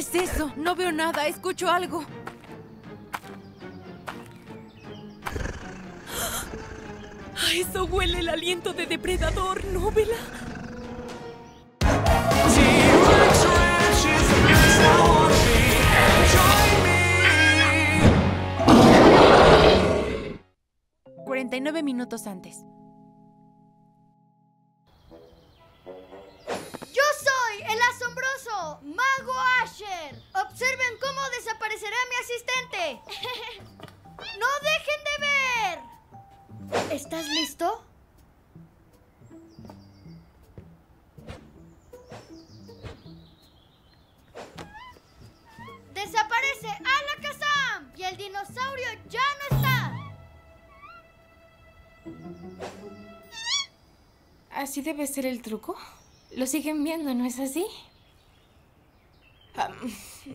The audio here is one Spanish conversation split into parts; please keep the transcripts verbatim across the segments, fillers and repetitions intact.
es eso? No veo nada, escucho algo. ¡Ah, eso huele el aliento de depredador, ¿no, Bella? cuarenta y nueve minutos antes. ¡Yo soy el asombroso Mago Asher! ¡Observen cómo desaparecerá mi asistente! ¡No dejen de ver! ¿Estás listo? ¡Desaparece Alakazam! ¡Y el dinosaurio ya no está! ¿Así debe ser el truco? Lo siguen viendo, ¿no es así? Um...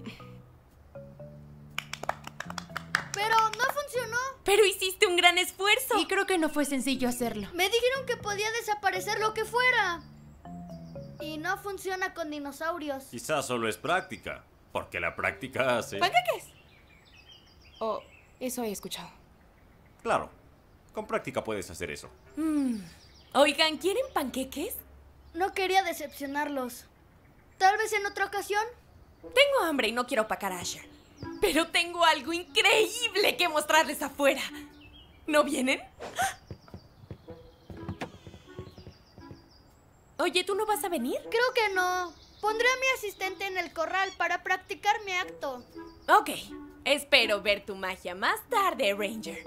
Pero no funcionó. Pero hiciste un gran esfuerzo. Y creo que no fue sencillo hacerlo. Me dijeron que podía desaparecer lo que fuera. Y no funciona con dinosaurios. Quizás solo es práctica, porque la práctica hace... ¿Panqueques? Oh, eso he escuchado. Claro, con práctica puedes hacer eso. Mm. Oigan, ¿quieren panqueques? No quería decepcionarlos. ¿Tal vez en otra ocasión? Tengo hambre y no quiero opacar a Asher. Pero tengo algo increíble que mostrarles afuera. ¿No vienen? Oye, ¿tú no vas a venir? Creo que no. Pondré a mi asistente en el corral para practicar mi acto. Ok. Espero ver tu magia más tarde, Ranger.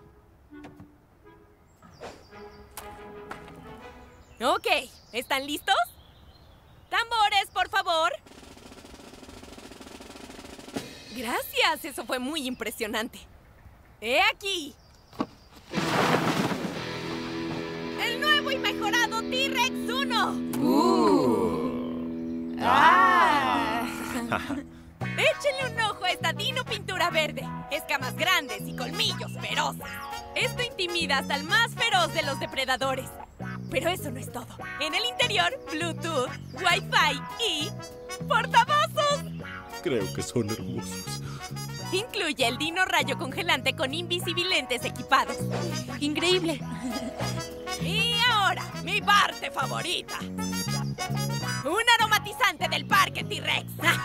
Ok. ¿Están listos? ¡Tambores, por favor! Gracias, eso fue muy impresionante. ¡He aquí! ¡El nuevo y mejorado T-Rex uno! Uh. ¡Ah! Échenle un ojo a esta dino pintura verde. Escamas grandes y colmillos feroces. Esto intimida hasta el más feroz de los depredadores. Pero eso no es todo. En el interior, Bluetooth, Wi-Fi y... ¡portavasos! Creo que son hermosos. Incluye el dino rayo congelante con invisibilentes equipados. ¡Increíble! Y ahora, mi parte favorita. Un aromatizante del parque T-Rex.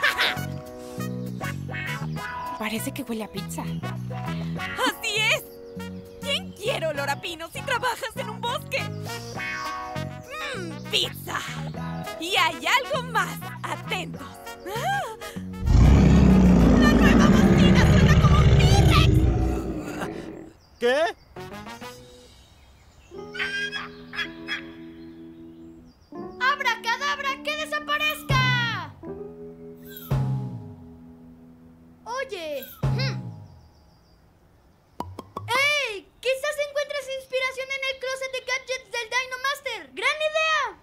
Parece que huele a pizza. ¡Así es! ¿Quién quiere olor a pino si trabajas en un bosque? ¡Mmm, pizza! Y hay algo más. Atentos. ¡Ah! ¡La nueva bocina suena como un T-Rex! ¿Qué? ¡Abracadabra, que desaparezca! Oye. Hmm. ¡Ey! Quizás encuentres inspiración en el closet de gadgets del Dino Master. ¡Gran idea!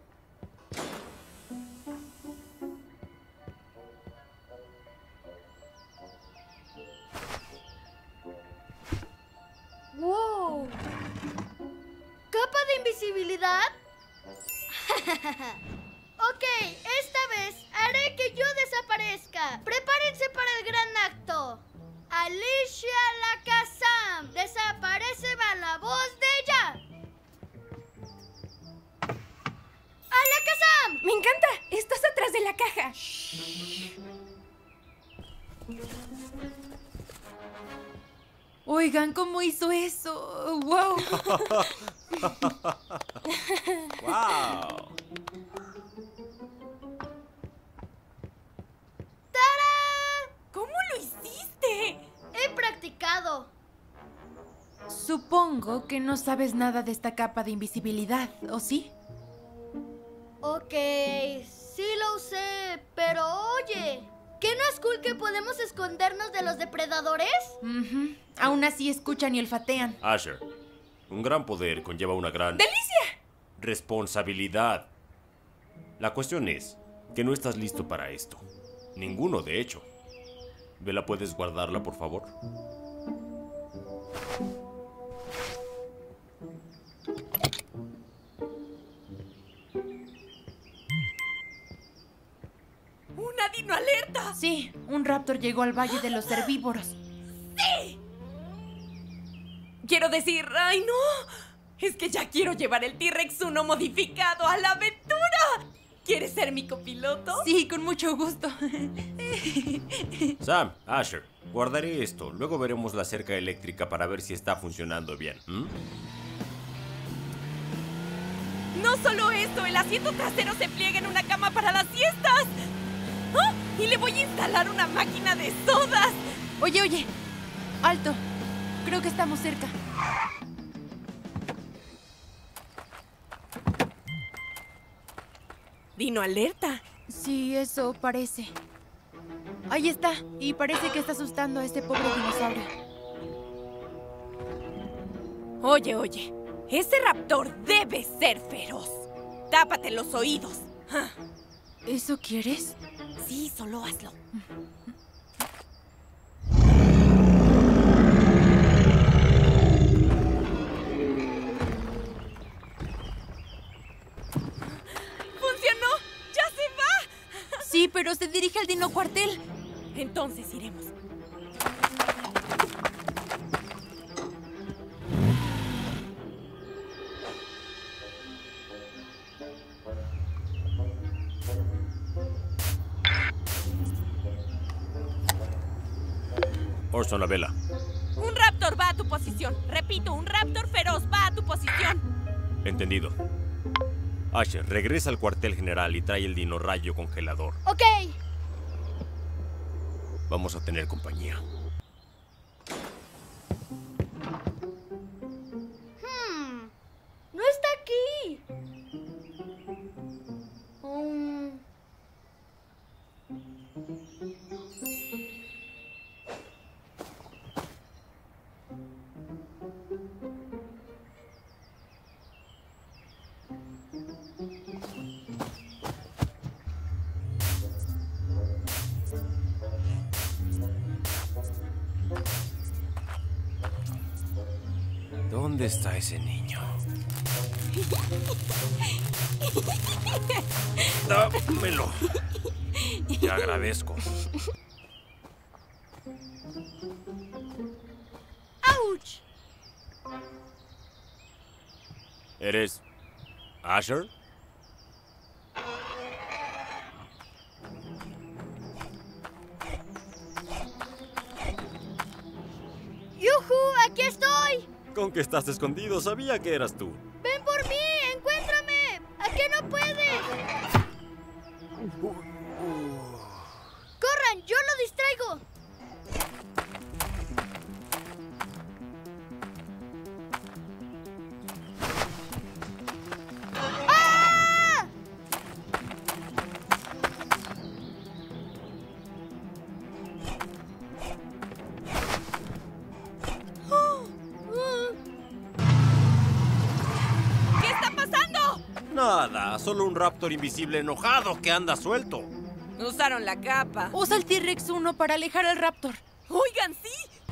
¡Wow! ¿Capa de invisibilidad? Ok, esta vez haré que yo desaparezca. Prepárense para el gran acto. Alicia Alakazam. Desaparece va la voz de ella. ¡Alakazam! ¡Me encanta! Estás atrás de la caja. Oigan, ¿cómo hizo eso? ¡Wow! ¡Wow! ¡Tarán! ¿Cómo lo hiciste? He practicado. Supongo que no sabes nada de esta capa de invisibilidad, ¿o sí? Ok, sí lo usé, pero oye, ¿qué no es cool que podemos escondernos de los depredadores? Uh-huh. Aún así escuchan y olfatean. Asher, un gran poder conlleva una gran... ¡Delicia! Responsabilidad. La cuestión es que no estás listo para esto. Ninguno, de hecho. Bella, ¿puedes guardarla, por favor? ¡Una dino alerta! Sí, un raptor llegó al Valle de los Herbívoros. ¡Sí! Quiero decir, ¡ay no! Es que ya quiero llevar el T-Rex uno modificado a la aventura. ¿Quieres ser mi copiloto? Sí, con mucho gusto. Sam, Asher, guardaré esto. Luego veremos la cerca eléctrica para ver si está funcionando bien. ¿Mm? No solo esto, el asiento trasero se pliega en una cama para las siestas. ¡Ah! Y le voy a instalar una máquina de sodas. Oye, oye, alto. Creo que estamos cerca. Dino alerta. Sí, eso parece. Ahí está, y parece que está asustando a este pobre dinosaurio. Oye, oye, ese raptor debe ser feroz. Tápate los oídos. Ah. ¿Eso quieres? Sí, solo hazlo. ¡Funcionó! ¡Ya se va! Sí, pero se dirige al Dino Cuartel. Entonces iremos. Orson, la vela. Un raptor va a tu posición. Repito, un raptor feroz va a tu posición. Entendido. Asher, regresa al cuartel general y trae el dino rayo congelador. Ok. Vamos a tener compañía. Hmm. No está aquí. Um. ¿Dónde está ese niño? Dámelo. Te agradezco. ¡Auch! ¿Eres Asher? ¡Yujú! ¡Aquí estoy! ¿Con qué estás escondido? Sabía que eras tú. ¡Ven por mí! ¡Encuéntrame! ¿A qué no puedes? ¡Corran! ¡Yo lo distraigo! ¡Ah! ¿Qué está pasando? Nada, solo un raptor invisible enojado que anda suelto. Usaron la capa. Usa el T-Rex uno para alejar al raptor. Oigan, sí.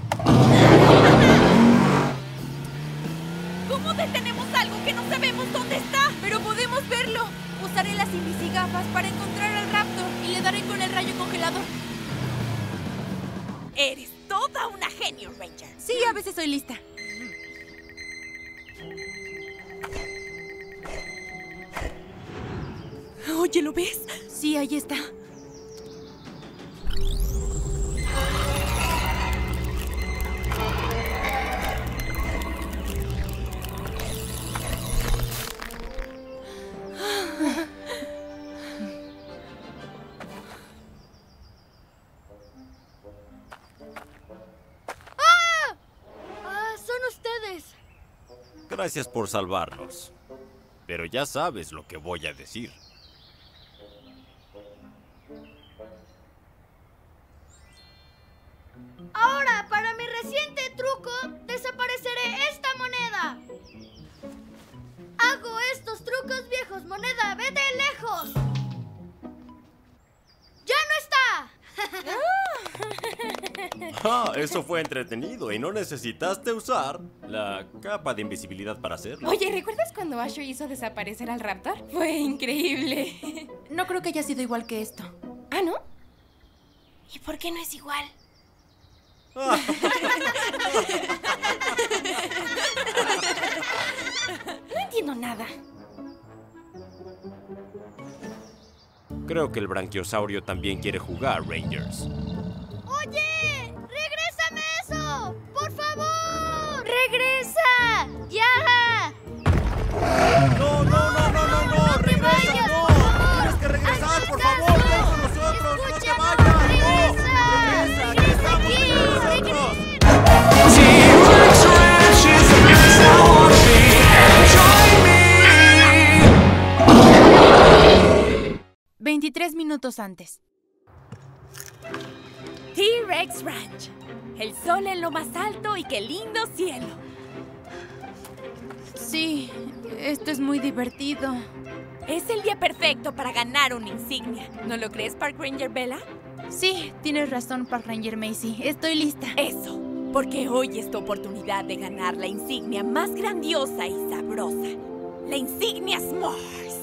¿Cómo detenemos algo que no sabemos dónde está? Pero podemos verlo. Usaré las invisigafas para encontrar al raptor y le daré con el rayo congelador. Eres toda una genio, Ranger. Sí, a veces soy lista. Oye, ¿lo ves? Sí, ahí está. ¡Ah! ¡Ah! ¡Son ustedes! Gracias por salvarnos. Pero ya sabes lo que voy a decir. Ahora, para mi reciente truco, desapareceré esta moneda. Hago estos trucos viejos, moneda, vete lejos. ¡Ya no está! Ah, eso fue entretenido y no necesitaste usar la capa de invisibilidad para hacerlo. Oye, ¿recuerdas cuando Asher hizo desaparecer al raptor? Fue increíble. No creo que haya sido igual que esto. ¿Ah, no? ¿Y por qué no es igual? No entiendo nada. Creo que el branquiosaurio también quiere jugar, Rangers. ¡Oye! ¡Regrésame eso! ¡Por favor! ¡Regresa! ¡Ya! ¡No, no, no, no, no, no! ¡Regresa, no! ¡Tienes que regresar, por favor! ¡Ven con nosotros! ¡No te vayas! ¡No! ¡Regresa! ¡Aquí estamos con nosotros! veintitrés minutos antes. T-Rex Ranch. El sol en lo más alto y qué lindo cielo. Sí, esto es muy divertido. Es el día perfecto para ganar una insignia. ¿No lo crees, Park Ranger Bella? Sí, tienes razón, Park Ranger Macy. Estoy lista. Eso, porque hoy es tu oportunidad de ganar la insignia más grandiosa y sabrosa. La insignia S'mores.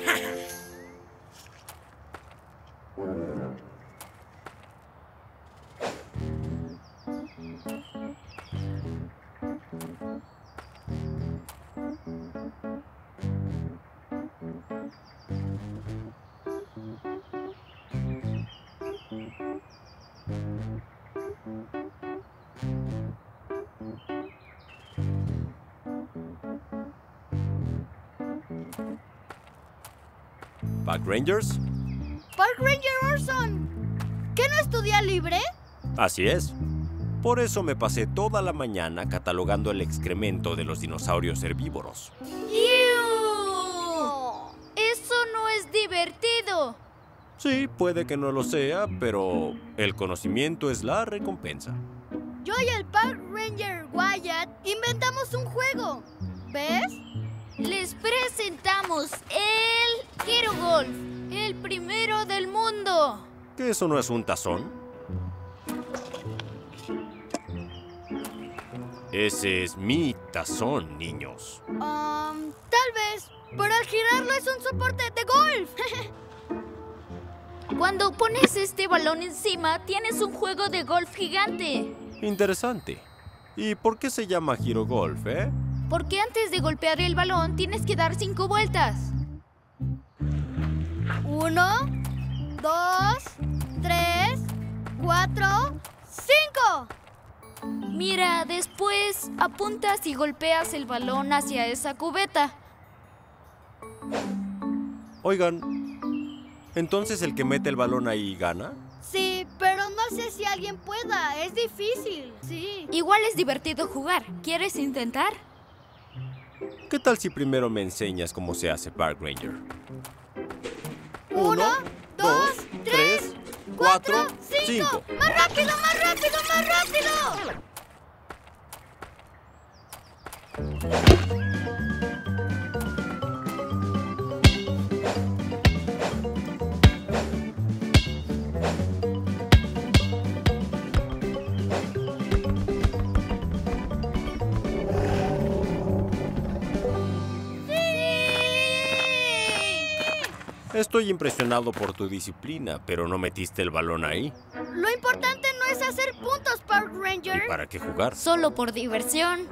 ¿Park Rangers? Park Ranger Orson. ¿Qué no es tu día libre? Así es. Por eso me pasé toda la mañana catalogando el excremento de los dinosaurios herbívoros. ¡Iu! Eso no es divertido. Sí, puede que no lo sea, pero el conocimiento es la recompensa. Yo y el Park Ranger Wyatt inventamos un juego. ¿Ves? Les presentamos el Hero Golf, el primero del mundo. ¿Que eso no es un tazón? Ese es mi tazón, niños. Um, tal vez, pero al girarlo es un soporte de golf. Cuando pones este balón encima, tienes un juego de golf gigante. Interesante. ¿Y por qué se llama Hero Golf, eh? Porque antes de golpear el balón tienes que dar cinco vueltas. Uno, dos, tres, cuatro, cinco. Mira, después apuntas y golpeas el balón hacia esa cubeta. Oigan, ¿entonces el que mete el balón ahí gana? Sí, pero no sé si alguien pueda. Es difícil. Sí. Igual es divertido jugar. ¿Quieres intentar? ¿Qué tal si primero me enseñas cómo se hace, Park Ranger? Uno, dos, tres, cuatro, cinco. cinco. ¡Más rápido, más rápido, más rápido! Estoy impresionado por tu disciplina, pero no metiste el balón ahí. Lo importante no es hacer puntos, Park Ranger. ¿Y para qué jugar? Solo por diversión.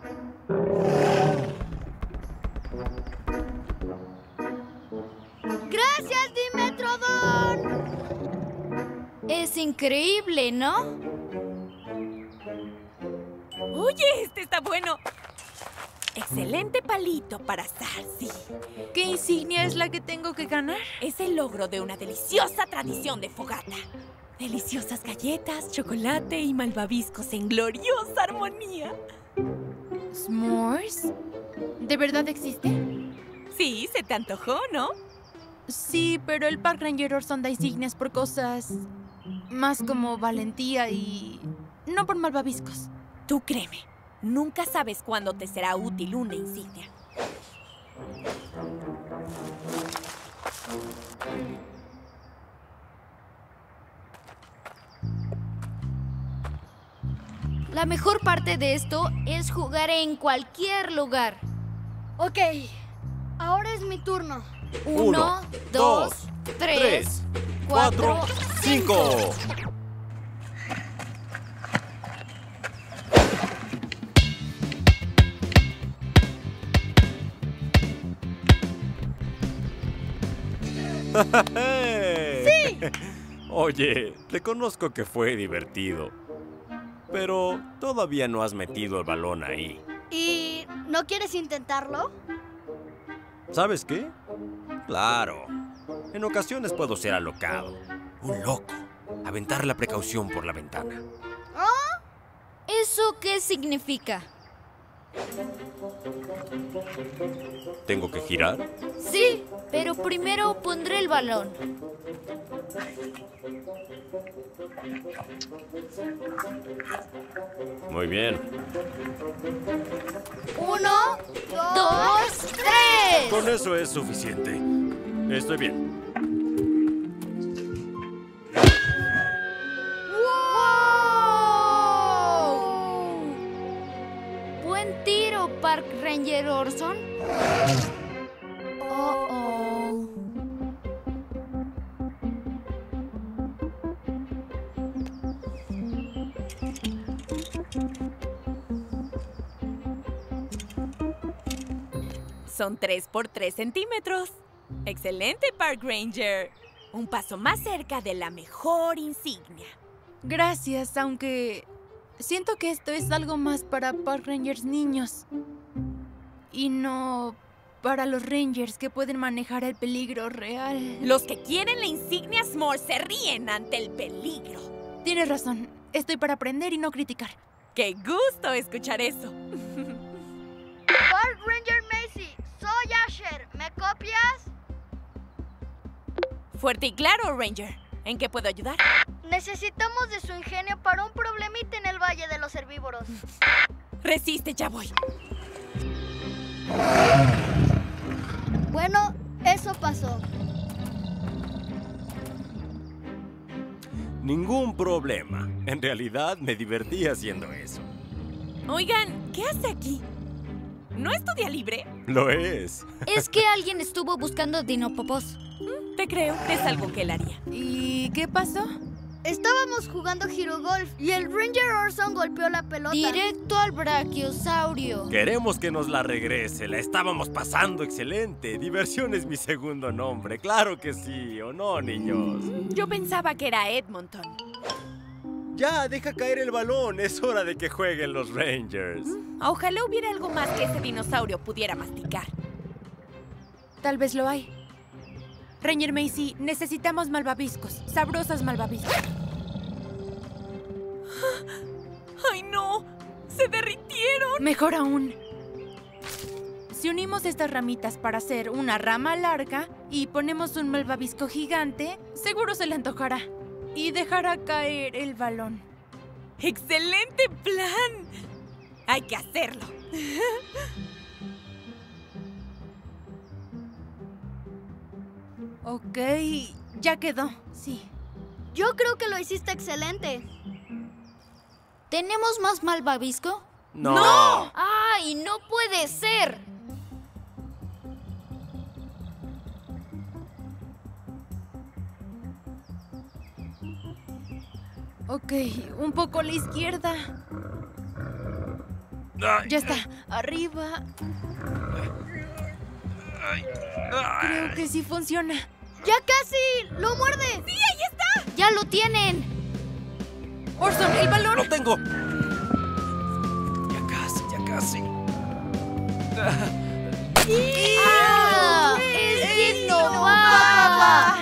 ¡Gracias, Dimetrodon! Es increíble, ¿no? Oye, este está bueno. Excelente palito para asar, sí. ¿Qué insignia es la que tengo que ganar? Es el logro de una deliciosa tradición de fogata. Deliciosas galletas, chocolate y malvaviscos en gloriosa armonía. ¿S'mores? ¿De verdad existe? Sí, se te antojó, ¿no? Sí, pero el Park Ranger Orson da insignias por cosas más como valentía y no por malvaviscos. Tú créeme, nunca sabes cuándo te será útil una insignia. La mejor parte de esto es jugar en cualquier lugar. Ok, ahora es mi turno. Uno, dos, tres, cuatro, cinco. ¡Sí! Oye, reconozco que fue divertido, pero todavía no has metido el balón ahí. ¿Y no quieres intentarlo? ¿Sabes qué? Claro. En ocasiones puedo ser alocado. Un loco. Aventar la precaución por la ventana. ¿Ah? ¿Eso qué significa? ¿Tengo que girar? Sí, pero primero pondré el balón. Muy bien. Uno, dos, ¡Dos, tres! Con eso es suficiente. Estoy bien. ¡Wow! Buen tiro, Park Ranger Orson. Oh, oh. Son tres por tres centímetros. ¡Excelente, Park Ranger! Un paso más cerca de la mejor insignia. Gracias, aunque siento que esto es algo más para Park Rangers niños. Y no para los Rangers que pueden manejar el peligro real. Los que quieren la insignia S'more se ríen ante el peligro. Tienes razón. Estoy para aprender y no criticar. ¡Qué gusto escuchar eso! Park Ranger Macy, soy Asher. ¿Me copias? Fuerte y claro, Ranger. ¿En qué puedo ayudar? Necesitamos de su ingenio para un problemita en el Valle de los Herbívoros. Resiste, ya voy. Bueno, eso pasó. Ningún problema. En realidad me divertí haciendo eso. Oigan, ¿qué hace aquí? ¿No es tu día libre? Lo es. Es que alguien estuvo buscando dinopopos. Te creo, es algo que él haría. ¿Y qué pasó? Estábamos jugando girogolf y el Ranger Orson golpeó la pelota. Directo al brachiosaurio. Queremos que nos la regrese. La estábamos pasando excelente. Diversión es mi segundo nombre. Claro que sí, ¿o no, niños? Yo pensaba que era Edmonton. Ya, deja caer el balón. Es hora de que jueguen los Rangers. Ojalá hubiera algo más que ese dinosaurio pudiera masticar. Tal vez lo hay. Ranger Macy, necesitamos malvaviscos. Sabrosas malvaviscos. ¡Ay, no! ¡Se derritieron! Mejor aún. Si unimos estas ramitas para hacer una rama larga y ponemos un malvavisco gigante, seguro se le antojará y dejará caer el balón. ¡Excelente plan! Hay que hacerlo. Ok, ya quedó, sí. Yo creo que lo hiciste excelente. ¿Tenemos más malvavisco? ¡No! ¡No! ¡Ay, no puede ser! Ok, un poco a la izquierda. Ay, Ya está, arriba. Creo que sí funciona. ¡Ya casi! ¡Lo muerde! ¡Sí, ahí está! ¡Ya lo tienen! Orson, el balón. ¡Lo tengo! Ya casi, ya casi. ¡Ah! ¡Es Dinobaba!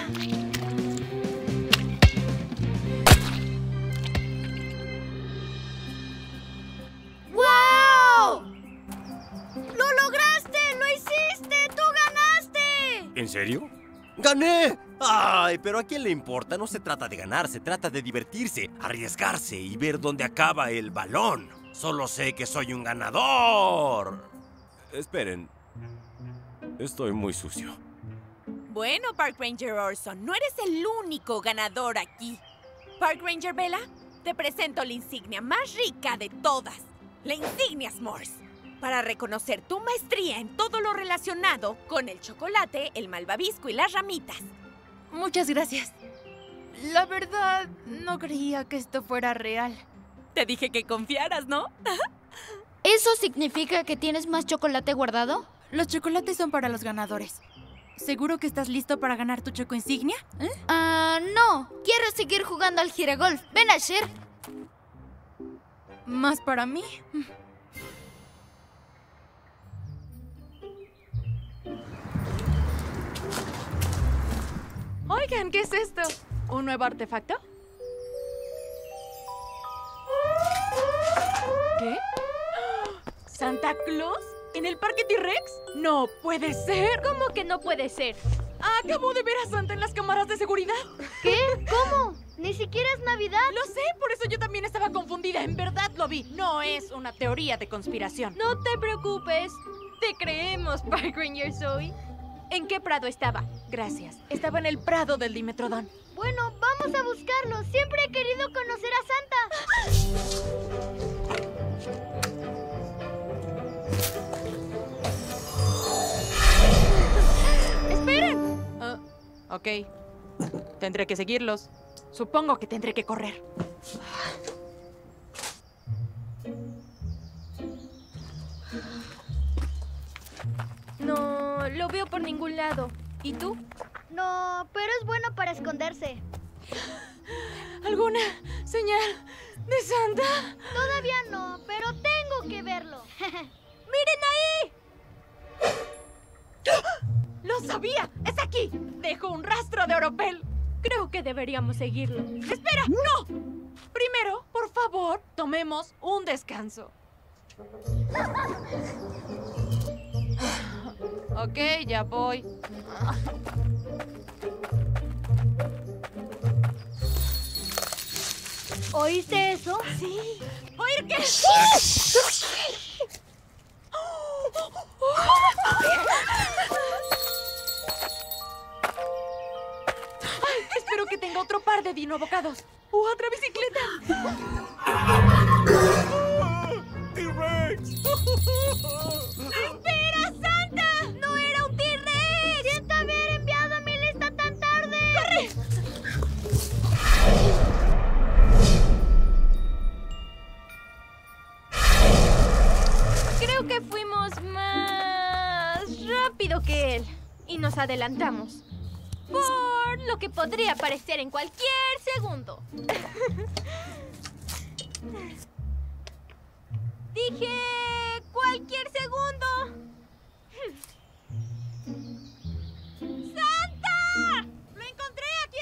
¡Wow! ¡Lo lograste! ¡Lo hiciste! ¡Tú ganaste! ¿En serio? ¡Gané! ¡Ay, pero a quién le importa! No se trata de ganar, se trata de divertirse, arriesgarse y ver dónde acaba el balón. Solo sé que soy un ganador. Esperen. Estoy muy sucio. Bueno, Park Ranger Orson, no eres el único ganador aquí. Park Ranger Bella, te presento la insignia más rica de todas. La insignia S'mores. Para reconocer tu maestría en todo lo relacionado con el chocolate, el malvavisco y las ramitas. Muchas gracias. La verdad, no creía que esto fuera real. Te dije que confiaras, ¿no? ¿Eso significa que tienes más chocolate guardado? Los chocolates son para los ganadores. ¿Seguro que estás listo para ganar tu choco insignia? ¿Eh? Ah, no. Quiero seguir jugando al giragolf. Ven, Asher. ¿Más para mí? Oigan, ¿qué es esto? ¿Un nuevo artefacto? ¿Qué? ¿Santa Claus? ¿En el Parque T-Rex? ¡No puede ser! ¿Cómo que no puede ser? Acabo de ver a Santa en las cámaras de seguridad. ¿Qué? ¿Cómo? Ni siquiera es Navidad. Lo sé, por eso yo también estaba confundida. En verdad lo vi. No es una teoría de conspiración. No te preocupes. Te creemos, Park Ranger Zoe. ¿En qué prado estaba? Gracias. Estaba en el prado del Dimetrodon. Bueno, vamos a buscarlo. Siempre he querido conocer a Santa. ¡Esperen! Ah, ok. Tendré que seguirlos. Supongo que tendré que correr. No, lo veo por ningún lado. ¿Y tú? No, pero es bueno para esconderse. ¿Alguna señal de Santa? Todavía no, pero tengo que verlo. ¡Miren ahí! ¡Lo sabía! ¡Es aquí! Dejo un rastro de oropel. Creo que deberíamos seguirlo. ¡Espera! ¡No! Primero, por favor, tomemos un descanso. Ok, ya voy. ¿Oíste eso? Sí. ¿Oír qué? Ay, espero que tenga otro par de dino abocados. ¡U otra bicicleta! ¡T-Rex! ¡Espera, Santa! ¡No era un T-Rex! ¡Siento haber enviado mi lista tan tarde! ¡Corre! Creo que fuimos más rápido que él y nos adelantamos. Por lo que podría aparecer en cualquier segundo. Dije cualquier segundo. ¡Santa! ¡Lo encontré! ¡Aquí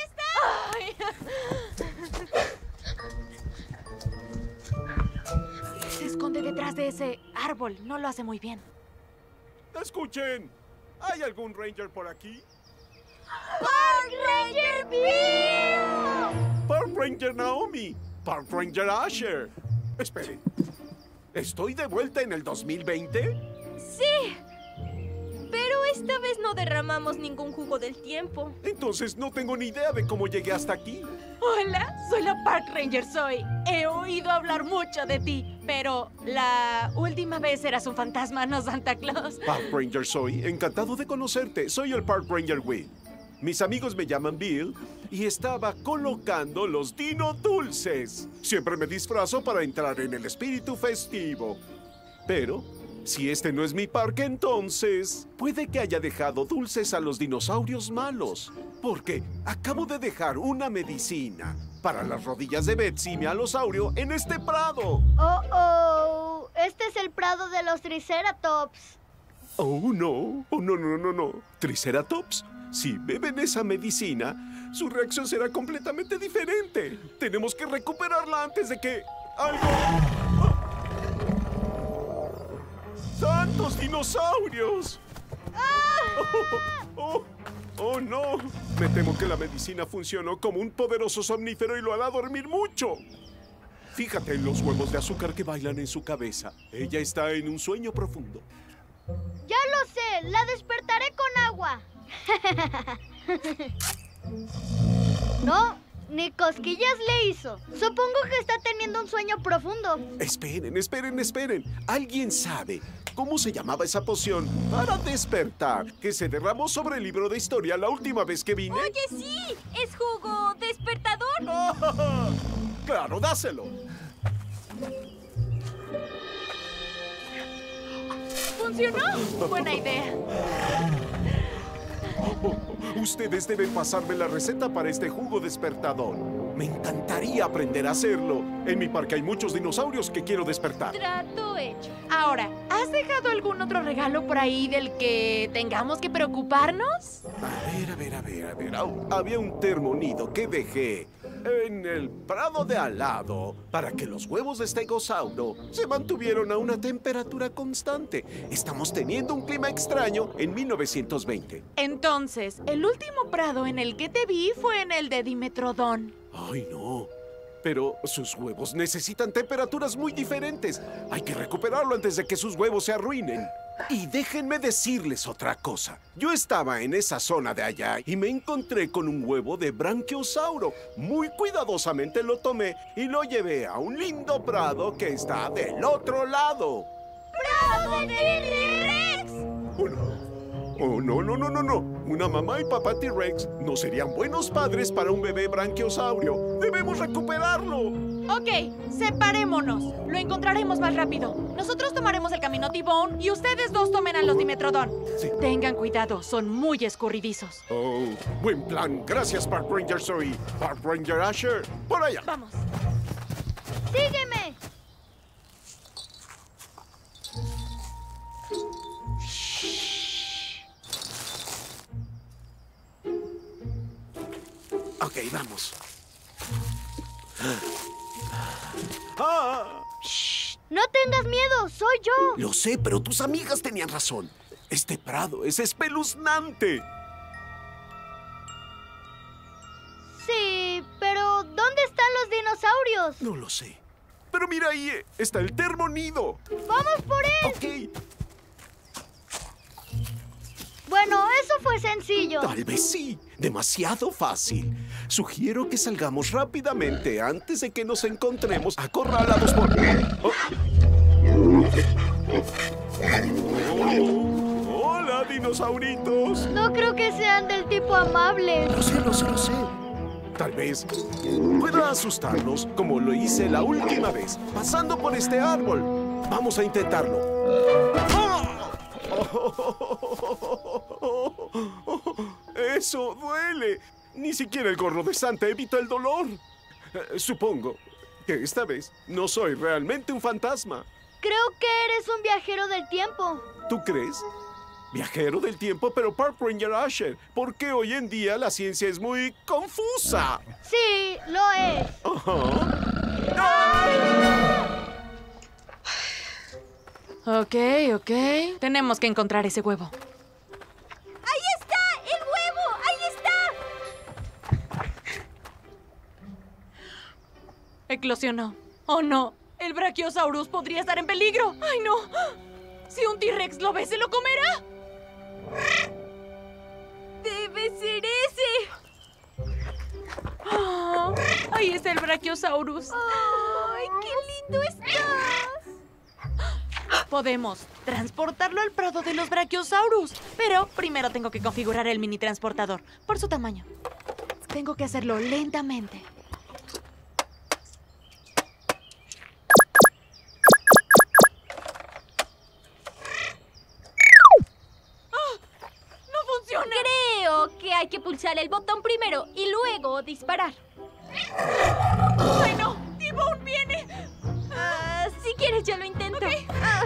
está! Se esconde detrás de ese árbol. No lo hace muy bien. ¡Escuchen! ¿Hay algún Ranger por aquí? ¡Park Ranger Bill! ¡Park Ranger Naomi! ¡Park Ranger Asher! Esperen. ¿Estoy de vuelta en el dos mil veinte? Sí, pero esta vez no derramamos ningún jugo del tiempo. Entonces no tengo ni idea de cómo llegué hasta aquí. Hola, soy la Park Ranger Zoe. He oído hablar mucho de ti, pero la última vez eras un fantasma, no Santa Claus. Park Ranger Zoe, encantado de conocerte. Soy el Park Ranger Will. Mis amigos me llaman Bill y estaba colocando los Dino Dulces. Siempre me disfrazo para entrar en el espíritu festivo. Pero si este no es mi parque, entonces puede que haya dejado dulces a los dinosaurios malos. Porque acabo de dejar una medicina para las rodillas de Betsy, mi alosaurio, en este prado. Oh, oh. Este es el prado de los Triceratops. Oh, no. Oh, no, no, no, no. ¿Triceratops? Si beben esa medicina, su reacción será completamente diferente. Tenemos que recuperarla antes de que algo... ¡Oh! ¡Santos dinosaurios! Oh, oh, oh, no. Me temo que la medicina funcionó como un poderoso somnífero y lo hará dormir mucho. Fíjate en los huevos de azúcar que bailan en su cabeza. Ella está en un sueño profundo. Ya lo sé, la despertaré con agua. No, ni cosquillas le hizo. Supongo que está teniendo un sueño profundo. Esperen, esperen, esperen. ¿Alguien sabe cómo se llamaba esa poción para despertar que se derramó sobre el libro de historia la última vez que vine? Oye, sí, es jugo despertador. ¡Ah! ¡Claro, dáselo! ¡Funcionó! Buena idea. Ustedes deben pasarme la receta para este jugo despertador. Me encantaría aprender a hacerlo. En mi parque hay muchos dinosaurios que quiero despertar. Trato hecho. Ahora, ¿has dejado algún otro regalo por ahí del que tengamos que preocuparnos? A ver, a ver, a ver, a ver. Au, había un termo nido que dejé en el prado de al lado para que los huevos de estegosauro se mantuvieran a una temperatura constante. Estamos teniendo un clima extraño en mil novecientos veinte. Entonces, el último prado en el que te vi fue en el de Dimetrodon. Ay, no. Pero sus huevos necesitan temperaturas muy diferentes. Hay que recuperarlo antes de que sus huevos se arruinen. Y déjenme decirles otra cosa. Yo estaba en esa zona de allá y me encontré con un huevo de branquiosauro. Muy cuidadosamente lo tomé y lo llevé a un lindo prado que está del otro lado. ¡Bravo de T-Rex! Oh, no. Oh, no, no, no, no, no. Una mamá y papá T-Rex no serían buenos padres para un bebé branquiosaurio. ¡Debemos recuperarlo! Ok, separémonos. Lo encontraremos más rápido. Nosotros tomaremos el camino T-Bone y ustedes dos tomen a los Dimetrodon. Sí. Tengan cuidado, son muy escurridizos. Oh, buen plan. Gracias, Park Ranger Zoe. Park Ranger Asher, por allá. Vamos. ¡Sígueme! Ok, vamos. ¡Ah! ¡No tengas miedo! ¡Soy yo! Lo sé, pero tus amigas tenían razón. Este prado es espeluznante. Sí, pero ¿dónde están los dinosaurios? No lo sé. Pero mira ahí, eh, está el termonido. ¡Vamos por él! Ok, Bueno, eso fue sencillo. tal vez sí. Demasiado fácil. Sugiero que salgamos rápidamente antes de que nos encontremos acorralados por... Oh. Oh, hola, dinosauritos. No creo que sean del tipo amable. Lo sé, lo sé, lo sé. Tal vez pueda asustarlos como lo hice la última vez, pasando por este árbol. Vamos a intentarlo. ¡Ah! Eso duele. Ni siquiera el gorro de Santa evita el dolor. Eh, supongo que esta vez no soy realmente un fantasma. Creo que eres un viajero del tiempo. ¿Tú crees? Viajero del tiempo, pero Park Ranger Asher, porque hoy en día la ciencia es muy confusa. Sí, lo es. Ajá. Ok, ok. Tenemos que encontrar ese huevo. ¡Ahí está! ¡El huevo! ¡Ahí está! Eclosionó. ¡Oh, no! El Brachiosaurus podría estar en peligro. ¡Ay, no! Si un T-Rex lo ve, ¿se lo comerá? ¡Debe ser ese! Oh, ahí está el Brachiosaurus. ¡Ay, qué lindo está! Podemos transportarlo al prado de los Brachiosaurus. Pero primero tengo que configurar el mini transportador por su tamaño. Tengo que hacerlo lentamente. Creo que hay que pulsar el botón primero y luego disparar. ¡Ay, no! ¡T-Bone viene! Ah, si quieres, yo lo intento. Ok. Ah,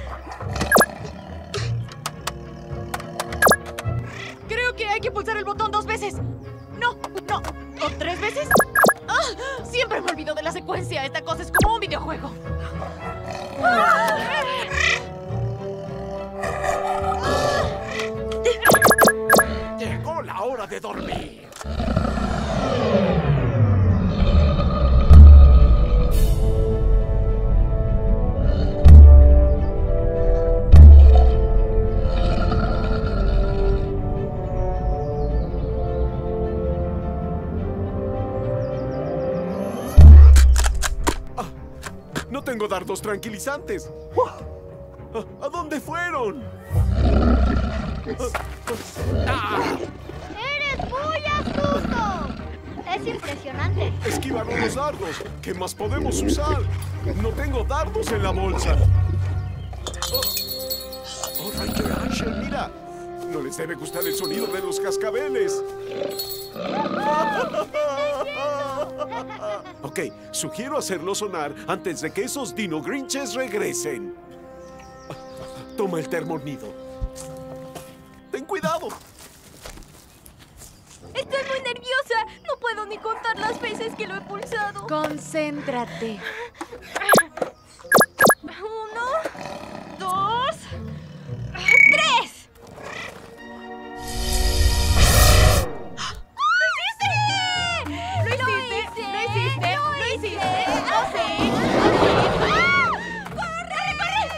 Creo que hay que pulsar el botón dos veces. No, no. ¿O tres veces? ¡Ah! Siempre me olvido de la secuencia. Esta cosa es como un videojuego. Llegó la hora de dormir. Ah, no tengo dardos tranquilizantes. ¿A, a dónde fueron? ¡Eres muy astuto! Es impresionante. Esquivaron los dardos. ¿Qué más podemos usar? No tengo dardos en la bolsa. Oh, oh Ranger Asher, mira. No les debe gustar el sonido de los cascabeles. Ok, sugiero hacerlo sonar antes de que esos Dino Grinches regresen. Toma el termornido. ¡Ten cuidado! Estoy muy nerviosa. No puedo ni contar las veces que lo he pulsado. Concéntrate. Uno, dos, tres. ¡Lo hiciste! ¡Lo hiciste! ¡Lo hiciste! ¡Lo hiciste! ¡Oh, sí! ¡Ah! ¡Corre,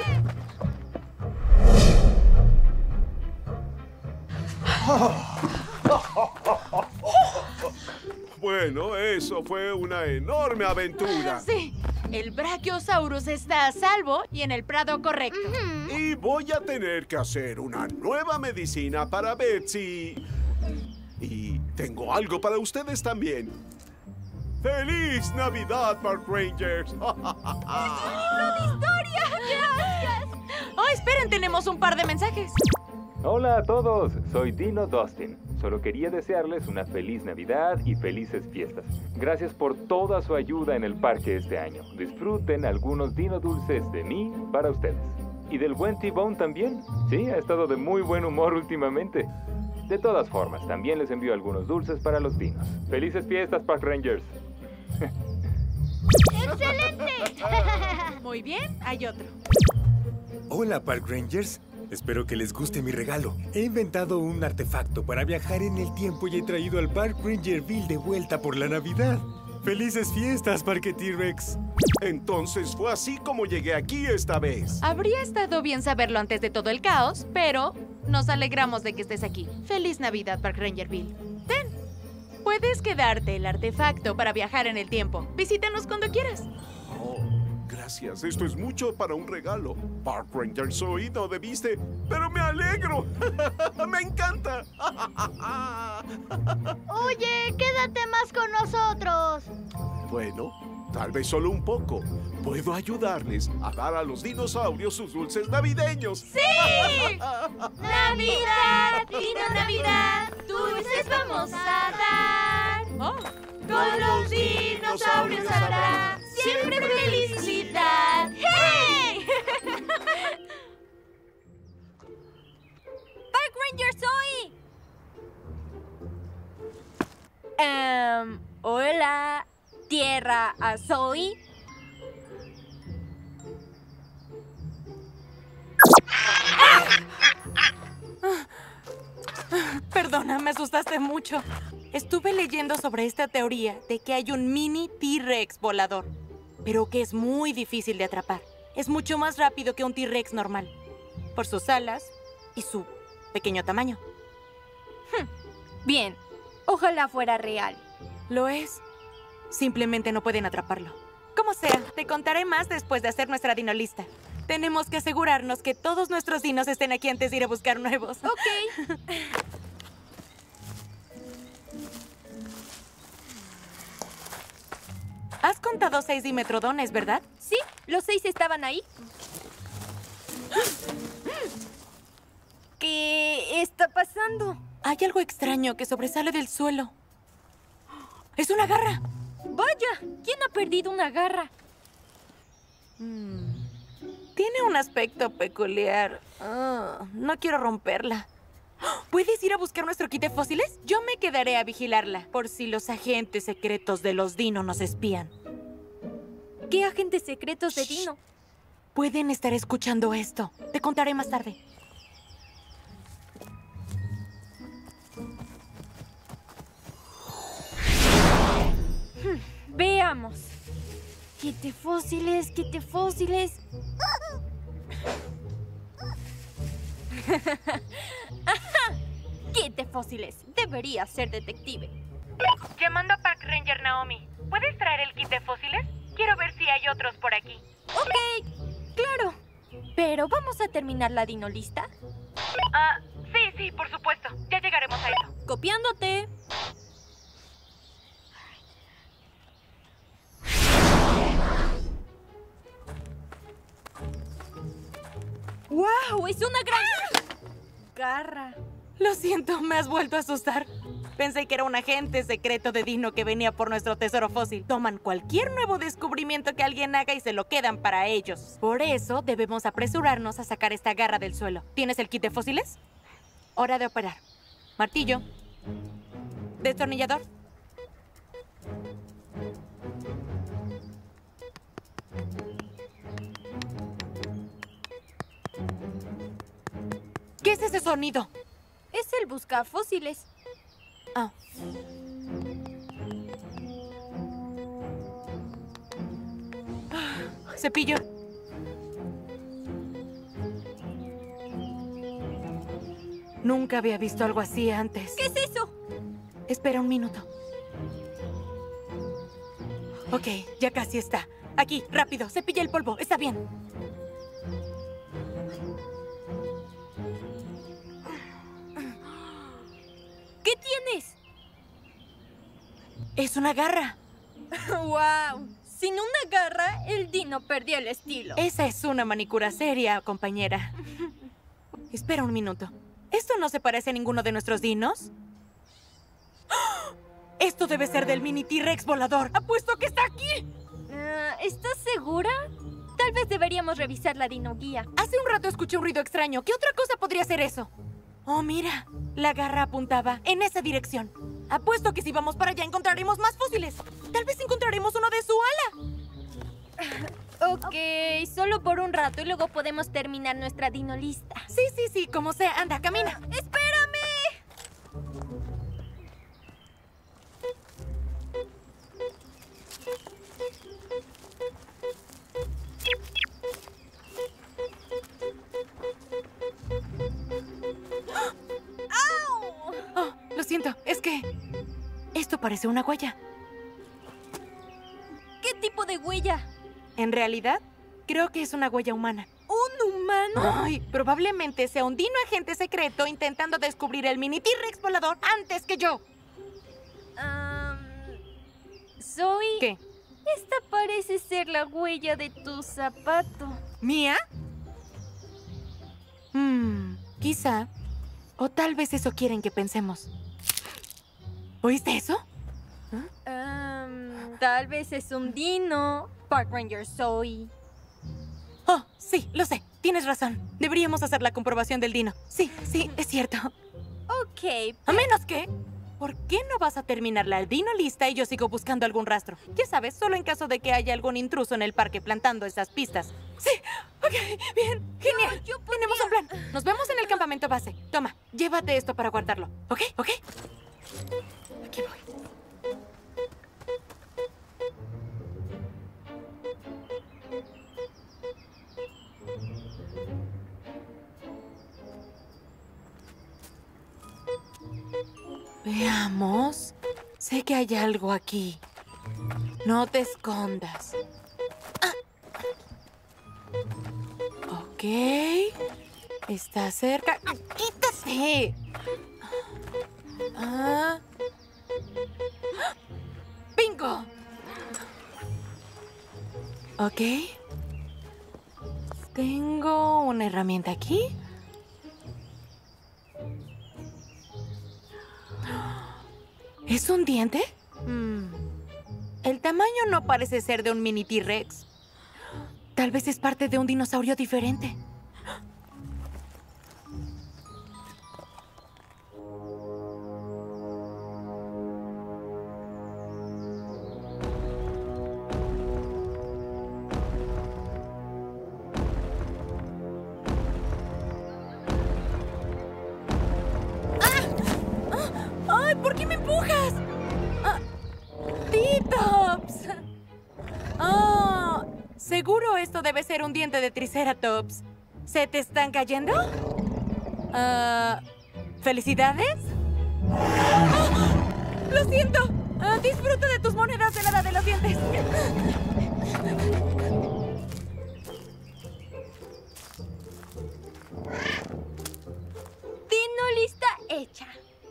corre! Bueno, eso fue una enorme aventura. Sí, el Brachiosaurus está a salvo y en el prado correcto. Y voy a tener que hacer una nueva medicina para Betsy. Y tengo algo para ustedes también. ¡Feliz Navidad, Park Rangers! ¡Historia! ¡Gracias! Oh, esperen, tenemos un par de mensajes. Hola a todos, soy Dino Dustin. Solo quería desearles una feliz Navidad y felices fiestas. Gracias por toda su ayuda en el parque este año. Disfruten algunos Dino Dulces de mí para ustedes. Y del buen T-Bone también. Sí, ha estado de muy buen humor últimamente. De todas formas, también les envío algunos dulces para los dinos. ¡Felices fiestas, Park Rangers! ¡Excelente! Muy bien, hay otro. Hola, Park Rangers. Espero que les guste mi regalo. He inventado un artefacto para viajar en el tiempo y he traído al Park Rangerville de vuelta por la Navidad. ¡Felices fiestas, Parque T-Rex! Entonces fue así como llegué aquí esta vez. Habría estado bien saberlo antes de todo el caos, pero nos alegramos de que estés aquí. ¡Feliz Navidad, Park Rangerville! Ten, puedes quedarte el artefacto para viajar en el tiempo. Visítanos cuando quieras. Oh, gracias. Esto es mucho para un regalo. Park Ranger soy, no debiste, pero me alegro. ¡Me encanta! Oye, quédate más con nosotros. Bueno, tal vez solo un poco. Puedo ayudarles a dar a los dinosaurios sus dulces navideños. ¡Sí! ¡Navidad! ¡Dino Navidad! ¡Dulces vamos a dar! Oh, ¡Con los dinosaurios habrá siempre felicidad! ¡Hey! ¡Park Ranger soy! Um, hola, Tierra a Zoe. Perdona, me asustaste mucho. Estuve leyendo sobre esta teoría de que hay un mini T-Rex volador, pero que es muy difícil de atrapar. Es mucho más rápido que un T-Rex normal, por sus alas y su pequeño tamaño. Bien, ojalá fuera real. Lo es. Simplemente no pueden atraparlo. Como sea, te contaré más después de hacer nuestra dinolista. Tenemos que asegurarnos que todos nuestros dinos estén aquí antes de ir a buscar nuevos. Ok. Has contado seis dimetrodones, ¿verdad? Sí, los seis estaban ahí. ¿Qué está pasando? Hay algo extraño que sobresale del suelo. ¡Es una garra! Vaya, ¿quién ha perdido una garra? Mm. Tiene un aspecto peculiar. Oh, no quiero romperla. ¿Puedes ir a buscar nuestro kit de fósiles? Yo me quedaré a vigilarla, por si los agentes secretos de los Dino nos espían. ¿Qué agentes secretos de Dino? Pueden estar escuchando esto. Te contaré más tarde. Veamos. Kit de fósiles, kit de fósiles. ¡Ajá! Kit de fósiles. Debería ser detective. Llamando a Park Ranger Naomi. ¿Puedes traer el kit de fósiles? Quiero ver si hay otros por aquí. Ok, claro. Pero ¿vamos a terminar la dinolista? Ah, sí, sí, por supuesto. Ya llegaremos a eso. Copiándote. ¡Wow! ¡Es una gran garra! Lo siento, me has vuelto a asustar. Pensé que era un agente secreto de Dino que venía por nuestro tesoro fósil. Toman cualquier nuevo descubrimiento que alguien haga y se lo quedan para ellos. Por eso debemos apresurarnos a sacar esta garra del suelo. ¿Tienes el kit de fósiles? Hora de operar. Martillo. Destornillador. ¿Qué es ese sonido? Es el buscafósiles. Ah. Cepillo. Nunca había visto algo así antes. ¿Qué es eso? Espera un minuto. Ok, ya casi está. Aquí, rápido, cepilla el polvo. Está bien. ¿Qué tienes? Es una garra. ¡Wow! Sin una garra, el Dino perdió el estilo. Esa es una manicura seria, compañera. Espera un minuto. ¿Esto no se parece a ninguno de nuestros dinos? ¡Ah! Esto debe ser del mini T-Rex volador. ¡Apuesto que está aquí! Uh, ¿Estás segura? Tal vez deberíamos revisar la Dino Guía. Hace un rato escuché un ruido extraño. ¿Qué otra cosa podría ser eso? Oh, mira. La garra apuntaba en esa dirección. Apuesto que si vamos para allá encontraremos más fósiles. Tal vez encontraremos uno de su ala. Ok, solo por un rato y luego podemos terminar nuestra Dino lista. Sí, sí, sí, como sea. Anda, camina. Uh, ¡Espérame! Oh, lo siento, es que esto parece una huella. ¿Qué tipo de huella? En realidad, creo que es una huella humana. ¿Un humano? Ay, probablemente sea un dino agente secreto intentando descubrir el mini T-Rex volador antes que yo. Um, Zoe. ¿Qué? Esta parece ser la huella de tu zapato. ¿Mía? Hmm, quizá. O tal vez eso quieren que pensemos. ¿Oíste eso? Um, tal vez es un dino. Park Ranger Zoe. Oh, sí, lo sé. Tienes razón. Deberíamos hacer la comprobación del dino. Sí, sí, es cierto. Ok. A menos que... ¿Por qué no vas a terminar la dino lista y yo sigo buscando algún rastro? Ya sabes, solo en caso de que haya algún intruso en el parque plantando esas pistas. Sí, ok, bien, genial. Yo, yo Tenemos un plan. Nos vemos en el campamento base. Toma, llévate esto para guardarlo. ¿Ok? ¿Ok? Aquí voy. Veamos. Sé que hay algo aquí. No te escondas. Ah. Ok. Está cerca. ¡Ah, ¡quítate! Ah. ¡Bingo! Ok. Tengo una herramienta aquí. ¿Es un diente? Mm. El tamaño no parece ser de un mini T-Rex. Tal vez es parte de un dinosaurio diferente. ¡Ay! ¿Por qué me empujas? Ah, ¡T-Tops! ¡Oh! Seguro esto debe ser un diente de Triceratops. ¿Se te están cayendo? Ah, ¿Felicidades? ¡Ah! ¡Lo siento! Ah, disfruta de tus monedas de la edad de los dientes. Dino lista hecha.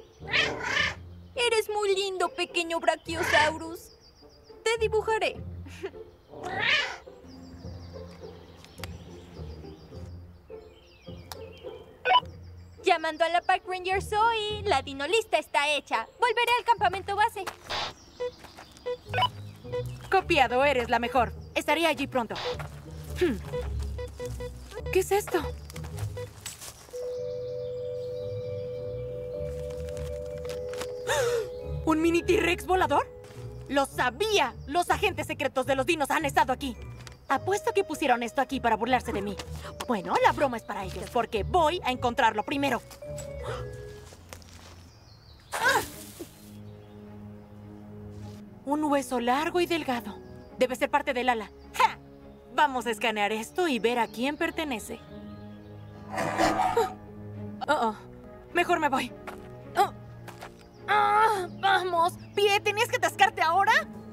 Eres muy lindo, pequeño Brachiosaurus. Te dibujaré. Llamando a la Park Ranger Zoe, la dinolista está hecha. Volveré al campamento base. Copiado, eres la mejor. Estaré allí pronto. Hmm. ¿Qué es esto? ¿Un mini T-Rex volador? ¡Lo sabía! Los agentes secretos de los dinos han estado aquí. Apuesto que pusieron esto aquí para burlarse de mí. Bueno, la broma es para ellos, porque voy a encontrarlo primero. ¡Ah! Un hueso largo y delgado. Debe ser parte del ala. ¡Ja! Vamos a escanear esto y ver a quién pertenece. Oh, oh. Mejor me voy. Oh. Ah, vamos. Pie, ¿tenías que atascarte ahora?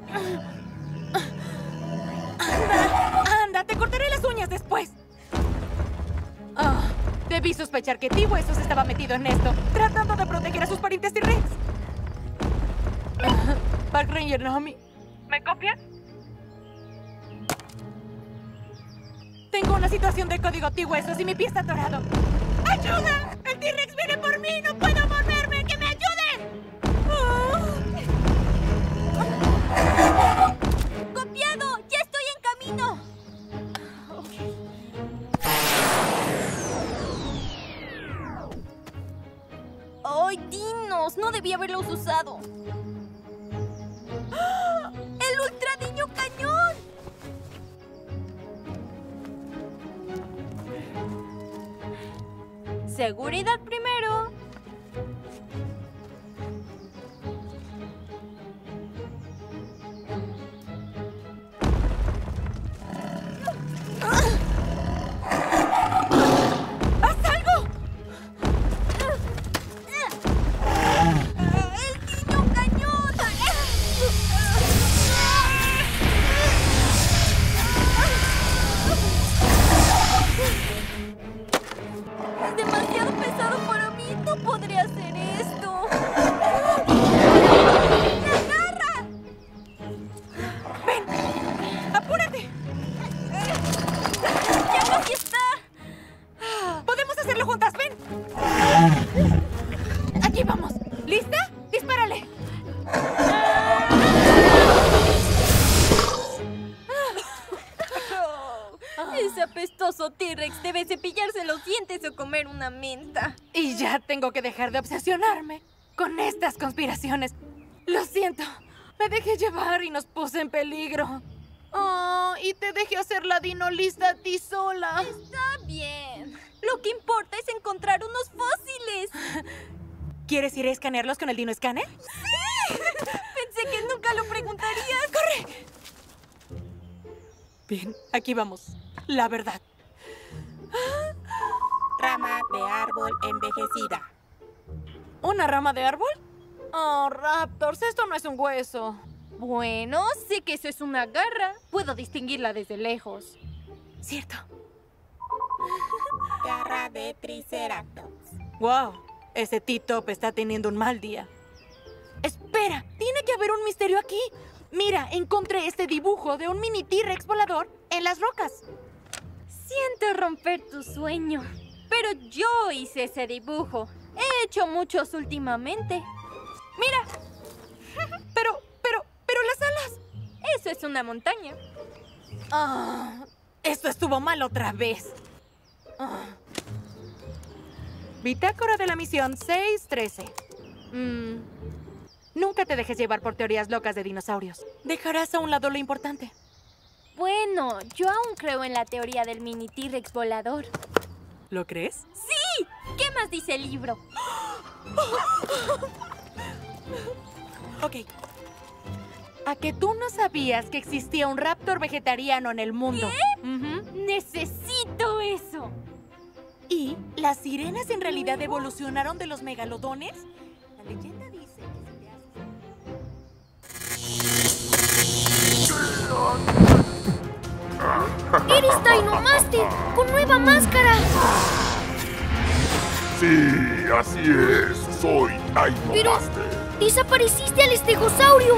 Anda, anda, te cortaré las uñas después. Oh, debí sospechar que T-Huesos estaba metido en esto, tratando de proteger a sus parientes T-Rex. Uh, Park Ranger Naomi, ¿me copias? Tengo una situación de código T-Huesos y mi pie está atorado. ¡Ayuda! ¡El T-Rex viene por mí! ¡No puedo moverme! ¡Que me ayuden! Oh. ¡Copiado! ¡Ya estoy en camino! ¡Ay, dinos! No debí haberlos usado. ¡Ah! ¡El ultradiño cañón! Seguridad primero. ¡Haz algo! ¡El niño cañón! Es demasiado pesado para mí. No podré hacer esto. ¡Me agarra! ¡Ven! ¡Apúrate! ¡Ya casi está! ¡Podemos hacerlo juntas! ¡Ven! Aquí vamos. ¿Lista? ¡Dispárale! Ese apestoso T-Rex debe cepillarse los dientes o comer una menta. Y ya tengo que dejar de obsesionarme con estas conspiraciones. Lo siento. Me dejé llevar y nos puse en peligro. Oh, y te dejé hacer la dinolista a ti sola. Está bien. Lo que importa es encontrar unos fósiles. ¿Quieres ir a escanearlos con el dino escáner? ¡Sí! Pensé que nunca lo preguntarías. ¡Corre! Bien, aquí vamos. La verdad. Rama de árbol envejecida. ¿Una rama de árbol? Oh, Raptors, esto no es un hueso. Bueno, sé que eso es una garra. Puedo distinguirla desde lejos. Cierto. Garra de Triceratops. Wow, ese T-Top está teniendo un mal día. Espera, tiene que haber un misterio aquí. Mira, encontré este dibujo de un mini T-Rex volador en las rocas. Siento romper tu sueño, pero yo hice ese dibujo. He hecho muchos últimamente. Mira. Pero, pero, pero las alas. Eso es una montaña. Ah, esto estuvo mal otra vez. Ah. Bitácora de la misión seis trece. Mm. Nunca te dejes llevar por teorías locas de dinosaurios. Dejarás a un lado lo importante. Bueno, yo aún creo en la teoría del mini T-Rex volador. ¿Lo crees? ¡Sí! ¿Qué más dice el libro? Ok. ¿A que tú no sabías que existía un raptor vegetariano en el mundo? ¿Qué? Uh-huh. ¡Necesito eso! ¿Y las sirenas en realidad evolucionaron de los megalodones? La leyenda dice que si te haces... ¡Eres Dinomaster con nueva máscara! Sí, así es. Soy Pero Dinomaster. desapareciste al estegosaurio.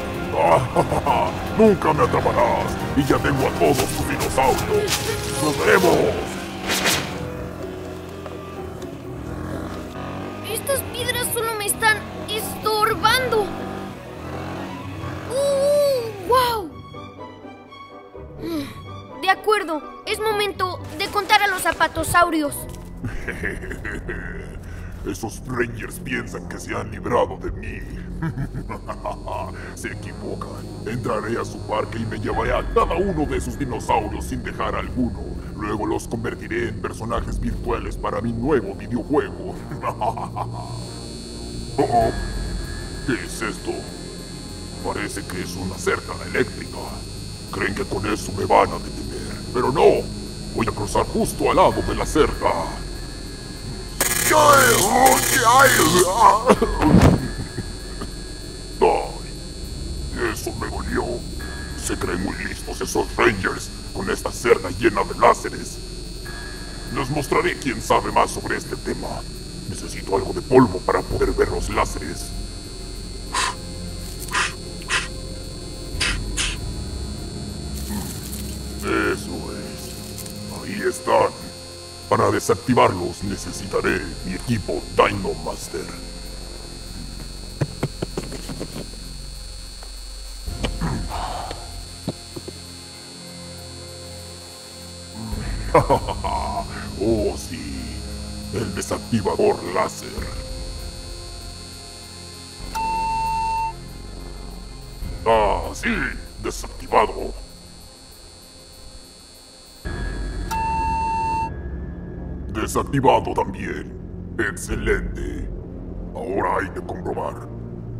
Nunca me atraparás. Y ya tengo a todos tus dinosaurios. ¡Nos vemos! acuerdo. Es momento de contar a los apatosaurios. Esos Rangers piensan que se han librado de mí. Se equivocan. Entraré a su parque y me llevaré a cada uno de sus dinosaurios sin dejar alguno. Luego los convertiré en personajes virtuales para mi nuevo videojuego. Oh, ¿qué es esto? Parece que es una cerca eléctrica. Creen que con eso me van a detener. Pero no. Voy a cruzar justo al lado de la cerca. ¡Ay! Eso me dolió. Se creen muy listos esos Rangers con esta cerca llena de láseres. Les mostraré quién sabe más sobre este tema. Necesito algo de polvo para poder ver los láseres. Eso es. Ahí están. Para desactivarlos necesitaré mi equipo Dino Master. Oh, sí. El desactivador láser. Ah, sí. Desactivado. Desactivado también. Excelente. Ahora hay que comprobar.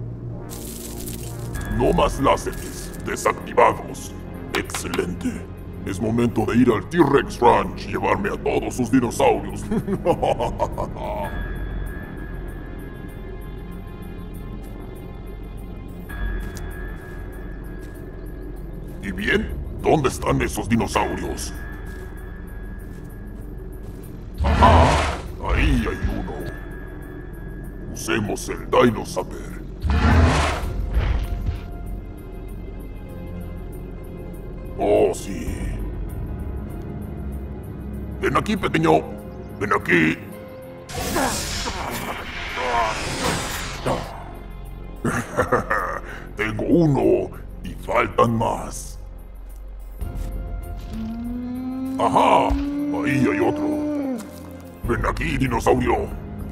No más láseres. Desactivados. Excelente. Es momento de ir al T-Rex Ranch y llevarme a todos sus dinosaurios. ¿Y bien? ¿Dónde están esos dinosaurios? ¡Ajá! Ahí hay uno. Usemos el Dino Zapper. Oh, sí. Ven aquí, pequeño. Ven aquí. Tengo uno y faltan más. Ajá, ahí hay otro. Ven aquí, dinosaurio.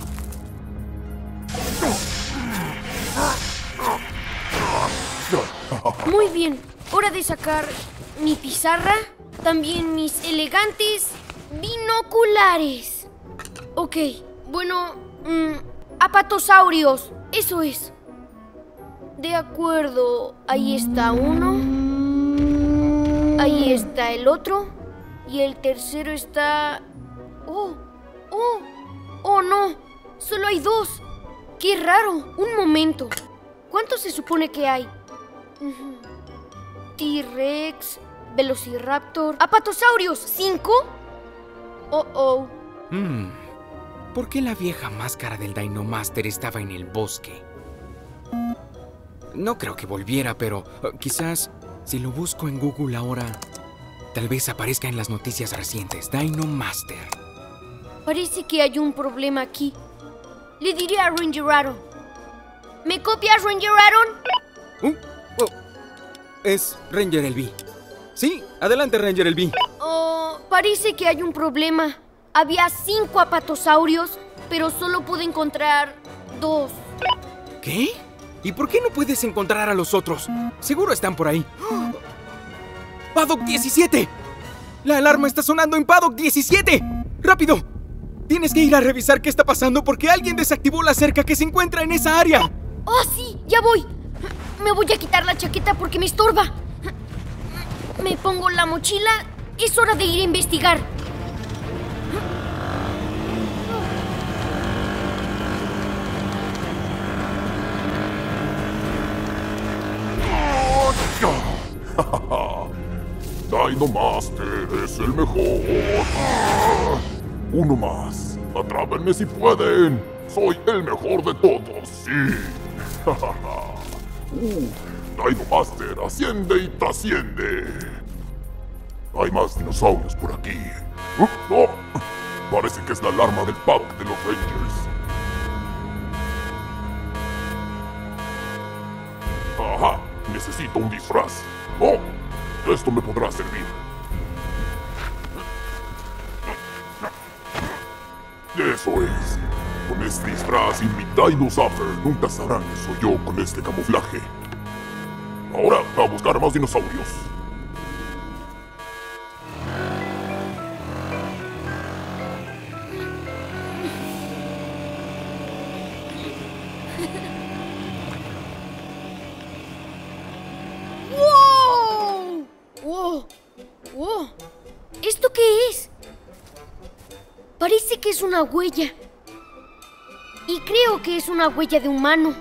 Muy bien, hora de sacar mi pizarra, también mis elegantes binoculares. Ok, bueno, mmm, apatosaurios, eso es. De acuerdo, ahí está uno, ahí está el otro, y el tercero está... ¡Oh! ¡Oh! ¡Oh, no! Solo hay dos. ¡Qué raro! Un momento. ¿Cuántos se supone que hay? Uh-huh. T-Rex, Velociraptor, apatosaurios, ¿cinco? Oh, oh. Hmm. ¿Por qué la vieja máscara del Dino Master estaba en el bosque? No creo que volviera, pero uh, quizás si lo busco en Google ahora, tal vez aparezca en las noticias recientes. Dino Master. Parece que hay un problema aquí. Le diré a Ranger Aaron. ¿Me copias, Ranger Aaron? Uh, oh. Es Ranger Elby. Sí, adelante, Ranger Elby. Oh, parece que hay un problema. Había cinco apatosaurios, pero solo pude encontrar dos. ¿Qué? ¿Y por qué no puedes encontrar a los otros? Seguro están por ahí. ¡Paddock diecisiete! ¡La alarma está sonando en Paddock diecisiete! ¡Rápido! Tienes que ir a revisar qué está pasando porque alguien desactivó la cerca que se encuentra en esa área. ¡Oh, sí! ¡Ya voy! Me voy a quitar la chaqueta porque me estorba. Me pongo la mochila. Es hora de ir a investigar. Dino Master es el mejor. Uno más. Atrápenme si pueden. Soy el mejor de todos, sí. uh, Dino Master asciende y trasciende. Hay más dinosaurios por aquí. Uh, no. Parece que es la alarma del paddock de los Rangers. Ajá. Necesito un disfraz. Oh, esto me podrá servir. Eso es. Con este disfraz y mi Dino Zapper nunca sabrán que soy yo con este camuflaje. Ahora, a buscar más dinosaurios. ¡Wow! ¡Wow! ¡Wow! ¿Esto qué es? Parece que es una huella. Y creo que es una huella de humano.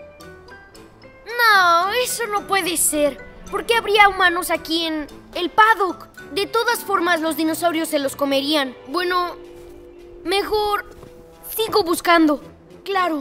No, eso no puede ser. ¿Por qué habría humanos aquí en el paddock? De todas formas, los dinosaurios se los comerían. Bueno, mejor sigo buscando. Claro.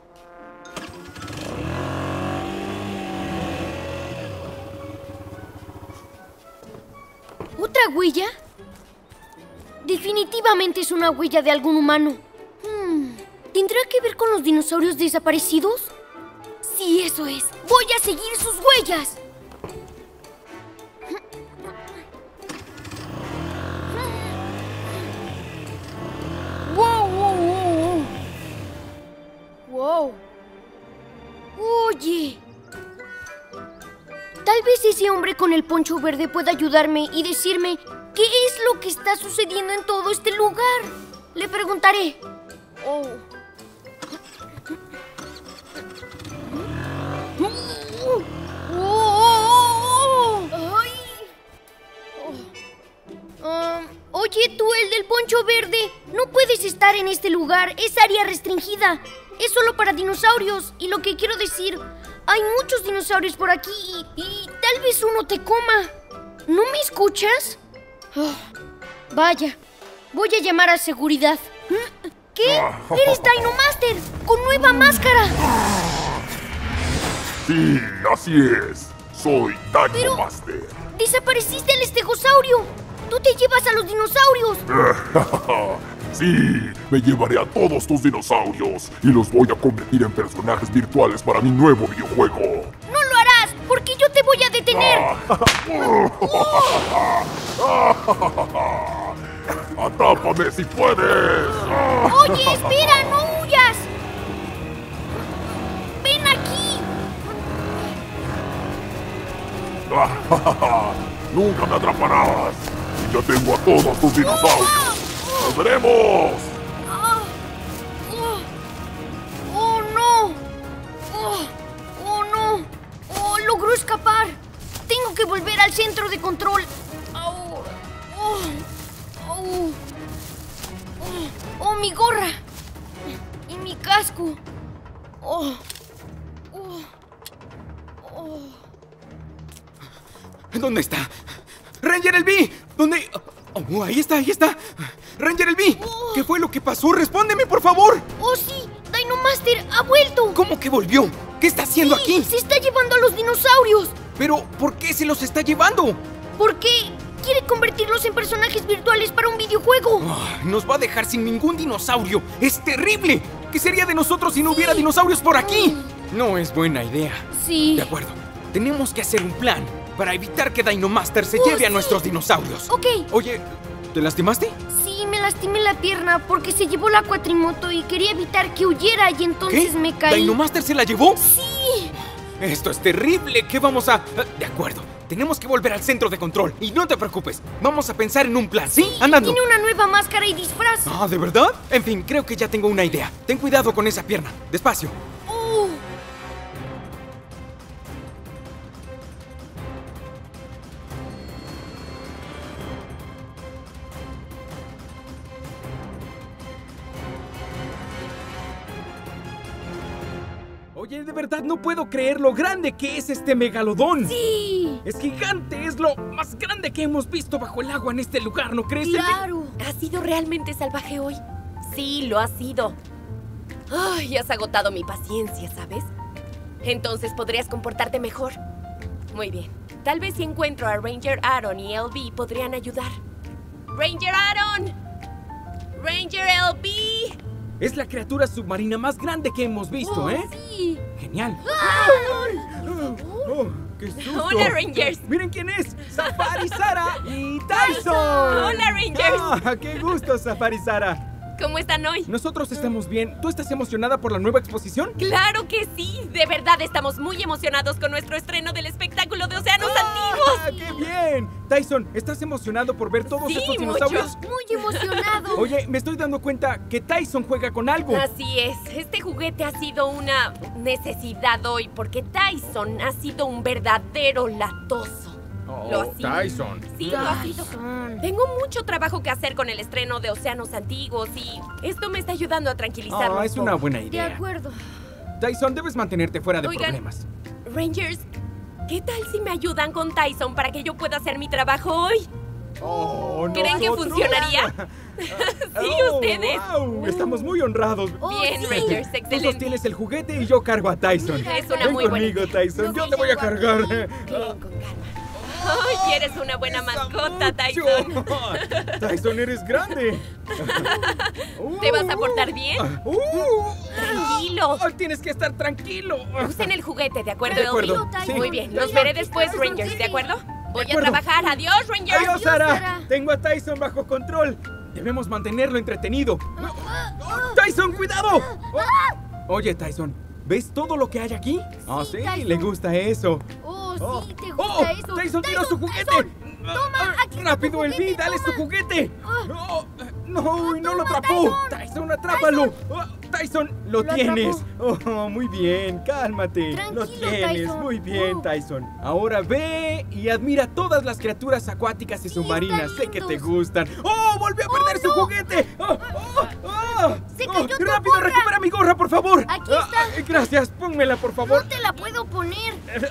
¿Otra huella? Definitivamente es una huella de algún humano. Hmm, ¿Tendrá que ver con los dinosaurios desaparecidos? Sí, eso es. Voy a seguir sus huellas. ¡Wow, wow, wow! ¡Wow! Oye. Tal vez ese hombre con el poncho verde pueda ayudarme y decirme qué es lo que está sucediendo en todo este lugar. Le preguntaré. Oh. Oh, oh, oh, oh. Ay. Oh. Um, oye, tú, el del poncho verde, no puedes estar en este lugar. Es área restringida. Es solo para dinosaurios. Y lo que quiero decir, hay muchos dinosaurios por aquí y, y tal vez uno te coma. ¿No me escuchas? Oh, vaya, voy a llamar a seguridad. ¿Qué? ¡Eres Dino Master! ¡Con nueva máscara! Sí, así es. Soy Dino Pero Master. Desapareciste el estegosaurio. Tú te llevas a los dinosaurios. Sí, me llevaré a todos tus dinosaurios y los voy a convertir en personajes virtuales para mi nuevo videojuego. No lo harás, porque yo te voy a detener. ¡Atrápame si puedes! Oye, espera, no huyas. Ven aquí. ¡Nunca me atraparás! ¡Ya tengo a todos tus dinosaurios! ¡Nos veremos! Oh, oh, oh no. Oh, oh no. Oh, logró escapar. Tengo que volver al centro de control. Oh, oh, oh, oh, oh, mi gorra. Y mi casco. Oh, oh, oh. ¿Dónde está? ¡Ranger Elby! ¿Dónde? Oh, ahí está, ahí está. ¡Ranger Elby! Oh. ¿Qué fue lo que pasó? ¡Respóndeme, por favor! ¡Oh, sí! ¡Dino Master ha vuelto! ¿Cómo que volvió? ¿Qué está haciendo Sí, aquí? ¡Se está llevando a los dinosaurios! Pero, ¿por qué se los está llevando? Porque quiere convertirlos en personajes virtuales para un videojuego. Oh, nos va a dejar sin ningún dinosaurio. ¡Es terrible! ¿Qué sería de nosotros si no hubiera dinosaurios por aquí? No es buena idea. Sí. De acuerdo. Tenemos que hacer un plan para evitar que Dino Master se Oh, lleve sí. a nuestros dinosaurios. Ok. Oye, ¿te lastimaste? Sí, me lastimé la pierna porque se llevó la cuatrimoto y quería evitar que huyera y entonces ¿Qué? me caí. ¿Dino Master se la llevó? Sí. Esto es terrible. ¿Qué vamos a...? De acuerdo. Tenemos que volver al centro de control. Y no te preocupes. Vamos a pensar en un plan, ¿sí? Sí, Andando. tiene una nueva máscara y disfraz. Ah, ¿de verdad? En fin, creo que ya tengo una idea. Ten cuidado con esa pierna. Despacio. Oh. Oye, de verdad no puedo creer lo grande que es este megalodón. Sí. Es gigante, es lo más grande que hemos visto bajo el agua en este lugar, ¿no crees? Claro. ¿Ha sido realmente salvaje hoy? Sí, lo ha sido. Ay, has agotado mi paciencia, ¿sabes? Entonces podrías comportarte mejor. Muy bien. Tal vez si encuentro a Ranger Aaron y L B podrían ayudar. ¡Ranger Aaron! ¡Ranger L B! Es la criatura submarina más grande que hemos visto, Oh, ¿eh? sí. Genial. ¡Aaron! Oh, oh, ¡qué susto! ¡Hola, Rangers! ¡Miren quién es! ¡Safari Sara y Tyson! ¡Hola, Rangers! Ah, ¡qué gusto, Safari Sara! ¿Cómo están hoy? Nosotros estamos bien. ¿Tú estás emocionada por la nueva exposición? ¡Claro que sí! De verdad, estamos muy emocionados con nuestro estreno del espectáculo de Océanos ¡Ah, Antiguos. qué bien! Tyson, ¿estás emocionado por ver todos Sí, estos dinosaurios? mucho. Muy emocionado. Oye, me estoy dando cuenta que Tyson juega con algo. Así es, este juguete ha sido una necesidad hoy porque Tyson ha sido un verdadero latoso. Oh, Lo ha sido. Tyson. Sí, lo ha sido. Tengo mucho trabajo que hacer con el estreno de Océanos Antiguos y esto me está ayudando a tranquilizarme. Ah, un es una poco. buena De idea. acuerdo. Tyson, debes mantenerte fuera de Oigan. problemas. Rangers, ¿qué tal si me ayudan con Tyson para que yo pueda hacer mi trabajo hoy? Oh, ¿Creen que ¿nosotros? funcionaría? Sí, Oh, ustedes. wow, estamos muy honrados. Bien, sí. Rangers, Tú excelente. sostienes el juguete y yo cargo a Tyson. Mira, Es una Ven muy buena conmigo, idea. Tyson. Yo Ok, te voy a tengo cargar. Bien, con calma. ¡Ay, eres una buena mascota, Tyson! Tyson, eres grande. ¿Te vas a portar bien? Uh, Tranquilo. ah, tienes que estar tranquilo. Usen el juguete, ¿de acuerdo, De acuerdo. Elby? Sí. Muy bien, Mira, los veré aquí después, está el Rangers, ¿de juguete. acuerdo? Voy a acuerdo. trabajar. ¡Adiós, Rangers! Adiós, Sara. Sara. Tengo a Tyson bajo control. Debemos mantenerlo entretenido. Tyson, cuidado. Oye, Tyson, ¿ves todo lo que hay aquí? Ah, sí, Tyson. le gusta eso. Oh, Oh. sí, te gusta ¡Oh! eso. ¡Tyson tiró su juguete! Tyson, toma, aquí está ¡Rápido, tu Elvi! juguete, ¡Dale toma. su juguete! Ah. ¡No! ¡No! ¡Y no lo toma, atrapó! Tyson. ¡Tyson, atrápalo! Oh, ¡Tyson, lo, Lo tienes! ¡Oh, muy bien! ¡Cálmate! ¡Lo Tranquilo, tienes! Tyson. Muy bien, Uh. Tyson. Ahora ve y admira todas las criaturas acuáticas y submarinas. Sé que te lindos. gustan. ¡Oh! ¡Volvió a perder su no. juguete! ¡Oh! ¡Oh! ¡Oh! Se ¡Oh! cayó tu ¡Rápido, gorra. recupera mi gorra, por favor! Aquí Ah, está. gracias, pónmela, por favor. No te la puedo poner.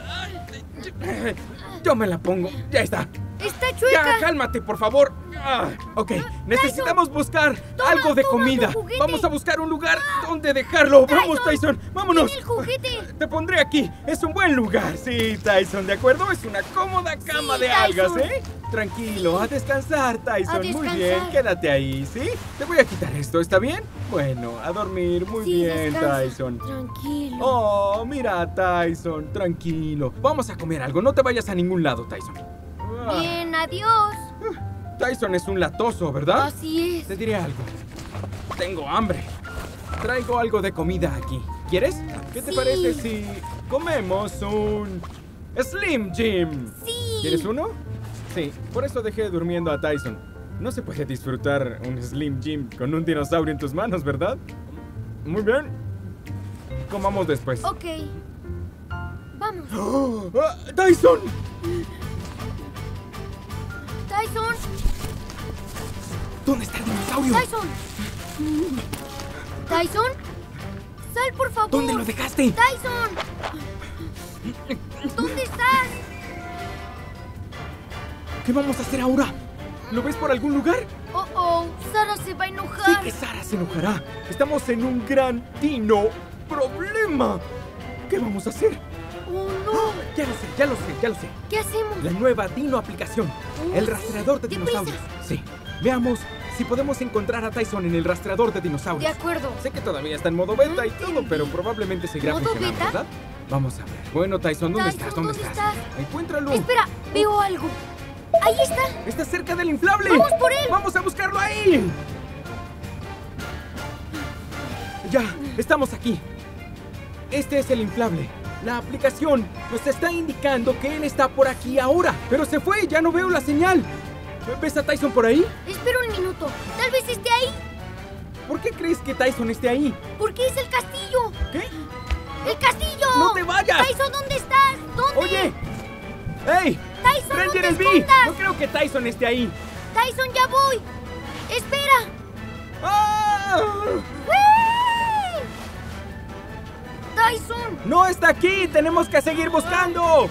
Yo me la pongo. Ya está. Está Ya, chueca. cálmate, por favor. Ah, ok, necesitamos buscar Toma, algo de toma comida. tu juguete. Vamos a buscar un lugar donde dejarlo. Vamos, Tyson, vámonos. Tiene el juguete. Te pondré aquí. Es un buen lugar. Sí, Tyson, ¿de acuerdo? Es una cómoda cama Sí, de algas, Tyson. ¿eh? Tranquilo, a descansar, Tyson. A Muy descansar. bien, quédate ahí, ¿sí? Te voy a quitar esto, ¿está bien? Bueno, a dormir. Muy Sí, bien, descansa. Tyson. Tranquilo. Oh, mira, Tyson, tranquilo. Vamos a comer algo. No te vayas a ningún lado, Tyson. Ah, Bien, adiós. Tyson es un latoso, ¿verdad? Así es. Te diré algo. Tengo hambre. Traigo algo de comida aquí. ¿Quieres? ¿Qué te Sí. parece si comemos un Slim Jim? Sí. ¿Quieres uno? Sí, por eso dejé durmiendo a Tyson. No se puede disfrutar un Slim Jim con un dinosaurio en tus manos, ¿verdad? Muy bien. Comamos después. Ok. Vamos. ¡Oh! ¡Ah! ¡Tyson! Tyson. ¿Dónde está el dinosaurio? Tyson. Tyson. Sal, por favor. ¿Dónde lo dejaste? Tyson. ¿Dónde estás? ¿Qué vamos a hacer ahora? ¿Lo ves por algún lugar? Oh, oh. Sara se va a Sé enojar. que Sara se enojará. Estamos en un gran dino problema. ¿Qué vamos a hacer? Oh, no. Ya lo sé, ya lo sé, ya lo sé. ¿Qué hacemos? La nueva dino aplicación. Oh, El sí. rastreador de ¡Deprisa! dinosaurios. Sí. Veamos si podemos encontrar a Tyson en el rastreador de De dinosaurios. acuerdo. Sé que todavía está en modo beta y todo, pero probablemente seguirá ¿Modo funcionando, beta? ¿verdad? Vamos a ver. Bueno, Tyson, ¿dónde Tyson, estás? ¿Dónde, ¿dónde estás? estás? Encuéntralo. Espera, veo algo. Ahí está. Está cerca del inflable. ¡Vamos por él! ¡Vamos a buscarlo ahí! Ya, estamos aquí. Este es el inflable. La aplicación nos está indicando que él está por aquí ahora. Pero se fue, ya no veo la señal. ¿Ves a Tyson por ahí? Espera un minuto. Tal vez esté ahí. ¿Por qué crees que Tyson esté ahí? Porque es el castillo. ¿Qué? ¡El castillo! ¡No te vayas! Tyson, ¿dónde estás? ¿Dónde? ¡Oye! ¡Hey! Tyson, no ¡Ranger te Sbi! escondas. No creo que Tyson esté ahí. Tyson, ya voy. Espera. ¡Ah! ¡Uy! Tyson, ¡No está aquí! ¡Tenemos que seguir buscando!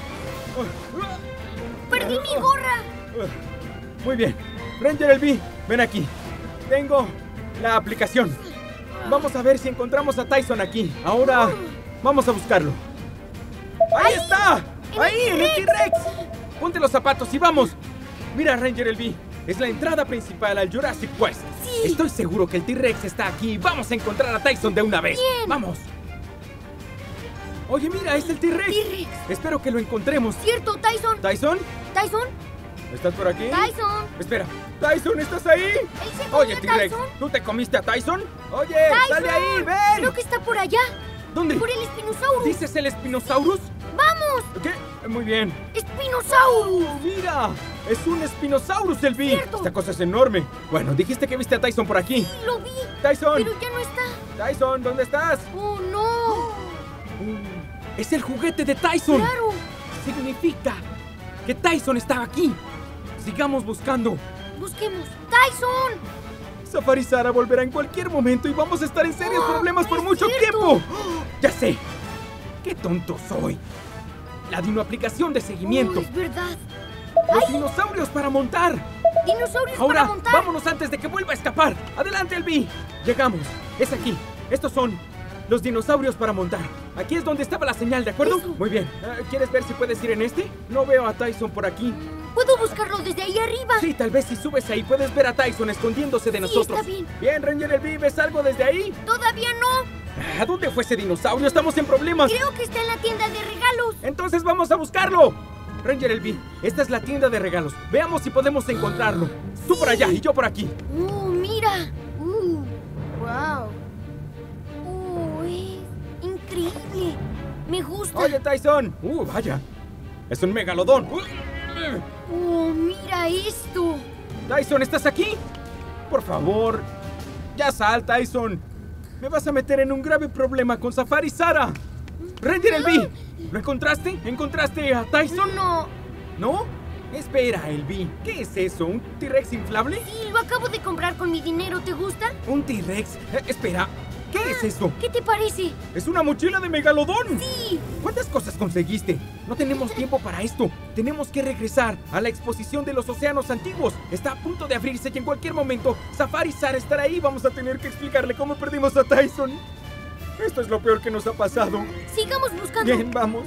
perdí mi gorra. Muy bien. Ranger Elvi, ven aquí. Tengo la aplicación. Vamos a ver si encontramos a Tyson aquí. Ahora vamos a buscarlo. ¡Ahí está! ¡Ahí, en el T-Rex! Ponte los zapatos y vamos. Mira, Ranger Elvi, es la entrada principal al Jurassic Quest. Sí. Estoy seguro que el T-Rex está aquí. Vamos a encontrar a Tyson de una vez. Bien. ¡Vamos! Oye, mira, es el T-Rex. T-Rex. Espero que lo encontremos. Cierto, Tyson. ¿Tyson? Tyson, ¿Estás por aquí? Tyson. Espera. Tyson, ¿estás ahí? ¿Él se comió Oye, a T-Rex, Tyson? ¿tú te comiste a Tyson? Oye, Tyson. sal de ahí, ven. Creo que está por allá. ¿Dónde? Por el Spinosaurus. ¿Dices el Spinosaurus? ¡Vamos! ¿Qué? Muy bien. ¡Spinosaurus! ¡Oh, mira! Es un Spinosaurus, el Vi. Cierto. Esta cosa es enorme. Bueno, dijiste que viste a Tyson por aquí. Sí, lo vi. Tyson. Pero ya no está. Tyson, ¿dónde estás? ¡Oh, no! Uh, es el juguete de Tyson. ¡Claro! Significa que Tyson está aquí. Sigamos buscando. Busquemos. ¡Tyson! Safari Sara volverá en cualquier momento y vamos a estar en serios Oh, problemas por es mucho cierto. tiempo. Ya sé. ¡Qué tonto soy! La dinoaplicación de seguimiento. Oh, es verdad. Los dinosaurios para montar. Dinosaurios Ahora, para montar. vámonos antes de que vuelva a escapar. Adelante, Elvi. Llegamos. Es aquí. Estos son los dinosaurios para montar. Aquí es donde estaba la señal, ¿de acuerdo? Eso. Muy bien. Eh, ¿Quieres ver si puedes ir en este? No veo a Tyson por aquí. ¿Puedo buscarlo desde ahí arriba? Sí, tal vez si subes ahí puedes ver a Tyson escondiéndose de Sí, nosotros. está bien. Bien, Ranger Elvi, ¿ves algo desde ahí? Todavía no. ¿A dónde fue ese dinosaurio? Estamos en problemas. Creo que está en la tienda de regalos. Entonces vamos a buscarlo. Ranger Elvi, esta es la tienda de regalos. Veamos si podemos encontrarlo. Tú por allá y yo por aquí. ¡Uh, mira! ¡Uh! ¡Wow! ¡Uh, es increíble! Me gusta. Oye, Tyson. Uh, vaya. Es un megalodón. Uh, ¡Oh, mira esto! Tyson, ¿estás aquí? Por favor. Ya sal, Tyson. Me vas a meter en un grave problema con Safari Sara. Ranger Elvi, ¿lo encontraste? ¿Encontraste a Tyson? No. ¿No? Espera, Elvi. ¿Qué es eso? ¿Un T-Rex inflable? Sí, lo acabo de comprar con mi dinero. ¿Te gusta? ¿Un T-Rex? Eh, espera. ¿Qué es eso? ¿Qué te parece? ¡Es una mochila de megalodón! Sí. ¿Cuántas cosas conseguiste? No tenemos tiempo para esto. Tenemos que regresar a la exposición de los océanos antiguos. Está a punto de abrirse y en cualquier momento Safari Sara estará ahí. Vamos a tener que explicarle cómo perdimos a Tyson. Esto es lo peor que nos ha pasado. Sigamos buscando. Bien, vamos.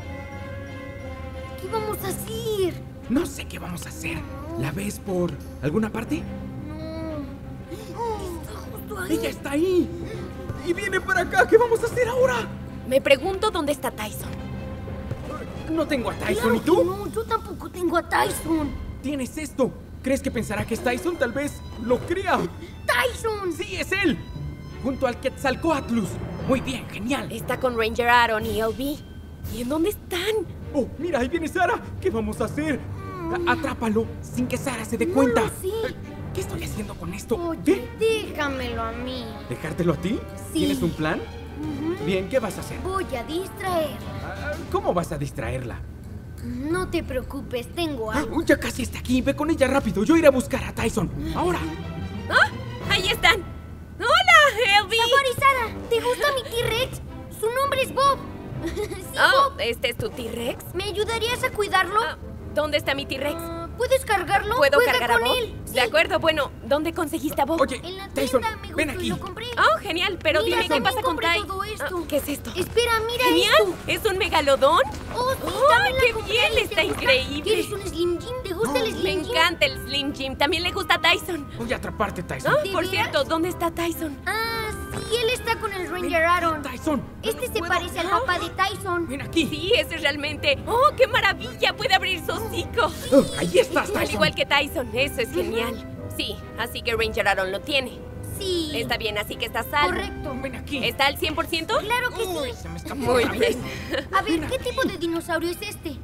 ¿Qué vamos a hacer? No sé qué vamos a hacer. ¿La ves por alguna parte? No. Está justo ahí. ¡Ella está ahí! ¡Y viene para acá! ¿Qué vamos a hacer ahora? Me pregunto dónde está Tyson. No tengo a Tyson. Claro ¿Y tú? que no, yo tampoco tengo a Tyson. Tienes esto. ¿Crees que pensará que es Tyson? Tal vez lo crea. ¡Tyson! ¡Sí, es él! Junto al Quetzalcóatlus. Muy bien, genial. Está con Ranger Aaron y L B. ¿Y en dónde están? Oh, mira, ahí viene Sara. ¿Qué vamos a hacer? A- Atrápalo sin que Sara se dé No cuenta. lo sé. ¿Qué estoy haciendo con esto? Oye, déjamelo a mí. ¿Dejártelo a ti? Sí. ¿Tienes un plan? Ujú. Bien, ¿qué vas a hacer? Voy a distraerla. Ah, ¿Cómo vas a distraerla? No te preocupes, tengo Ah, algo. ya casi está aquí. Ve con ella rápido. Yo iré a buscar a Tyson. Ahora. ¡Ah! ¡Ahí están! ¡Hola, L B! Safari Sara, ¿te gusta mi T-Rex? Su nombre es Bob. Sí, Oh, Bob. ¿este es tu T-Rex? ¿Me ayudarías a cuidarlo? Ah, ¿dónde está mi T-Rex? Ah, ¿Puedes cargarlo? ¿Puedo Juega cargar a con Bob? él. Sí. De acuerdo, bueno, ¿dónde conseguiste a Bob? Oye, En la Tyson, tienda me ven gustó y aquí. lo compré. Oh, genial, pero Mira, dime qué también pasa con compré Ty. todo esto. Ah, ¿qué es esto? Espera, mira ¡Genial! esto. ¿Es un megalodón? Oh, sí, ¡Oh, también la qué compré. bien! ¿Te Está gusta? increíble. ¿Quieres un Slim Jim? ¿Te gusta el Me Slim Jim? encanta el Slim Jim. También le gusta a Tyson. Voy a atraparte, Tyson. Ah, ¿De por veras? cierto, ¿dónde está Tyson? Ah, sí, él está con el Ranger Aaron. Tyson. Este se ¿Puedo? parece al papá de Tyson. Ven aquí. Sí, ese es realmente... ¡Oh, qué maravilla! Puede abrir su hocico. Oh, ahí estás, Al Tyson. igual que Tyson, eso es genial. Sí, así que Ranger Aaron lo tiene. Sí. Está bien, así que está salvo. Correcto. Ven aquí. ¿Está al cien por ciento? Claro que Uy, sí. se me escapó Muy otra vez. bien. A ver, ¿qué tipo de dinosaurio es este?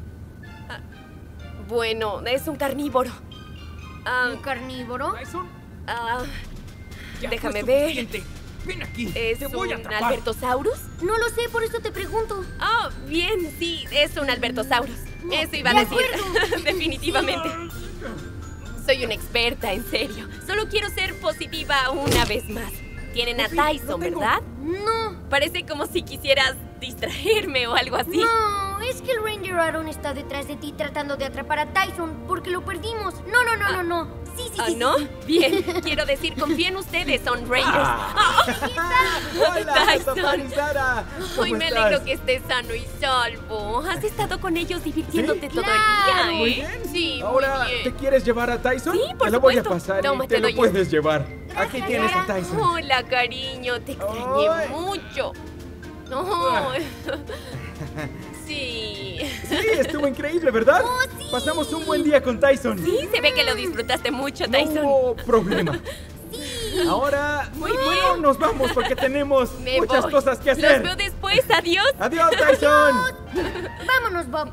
Bueno, es un carnívoro. Ah, ¿Un carnívoro? Tyson, ah, ya Déjame fue ver. suficiente. Ven aquí. ¿Es Te voy a un atrapar. Albertosaurus? No lo sé, por eso te pregunto. Oh, bien, sí, es un Albertosaurus. Eso iba a De decir. acuerdo. Definitivamente. Soy una experta, en serio. Solo quiero ser positiva una vez más. Tienen a Oh, sí, Tyson, lo tengo. ¿verdad? No. Parece como si quisieras distraerme o algo así. No, es que el Ranger Aaron está detrás de ti tratando de atrapar a Tyson porque lo perdimos. No, no, no, no, no. Sí, sí, ¿Ah, sí. no? sí. Bien, quiero decir, confío en ustedes, son Rangers. Ah. Hola, Tyson. Safari Sara. ¿Cómo Hoy me estás? alegro que estés sano y salvo. Has estado con ellos divirtiéndote ¿Sí? todo Claro. el Muy día, ¿eh? bien. Sí, Ahora, muy bien. ¿te quieres llevar a Tyson? Sí, por Te lo voy a supuesto. pasar Toma, y te, te lo doy puedes llevar. Aquí Gracias, tienes a Sara. Tyson. Hola, cariño, te extrañé Ay. mucho. No. Sí. Sí, estuvo Estuvo increíble, ¿verdad? Oh, sí. Pasamos un buen día con Tyson. Sí, se ve que lo disfrutaste mucho, Tyson. No hubo problema. Sí. Ahora, Muy bueno, bien. nos vamos porque tenemos Me muchas voy. cosas que Los hacer. veo después. Adiós. Adiós, Tyson. Vámonos, Bob.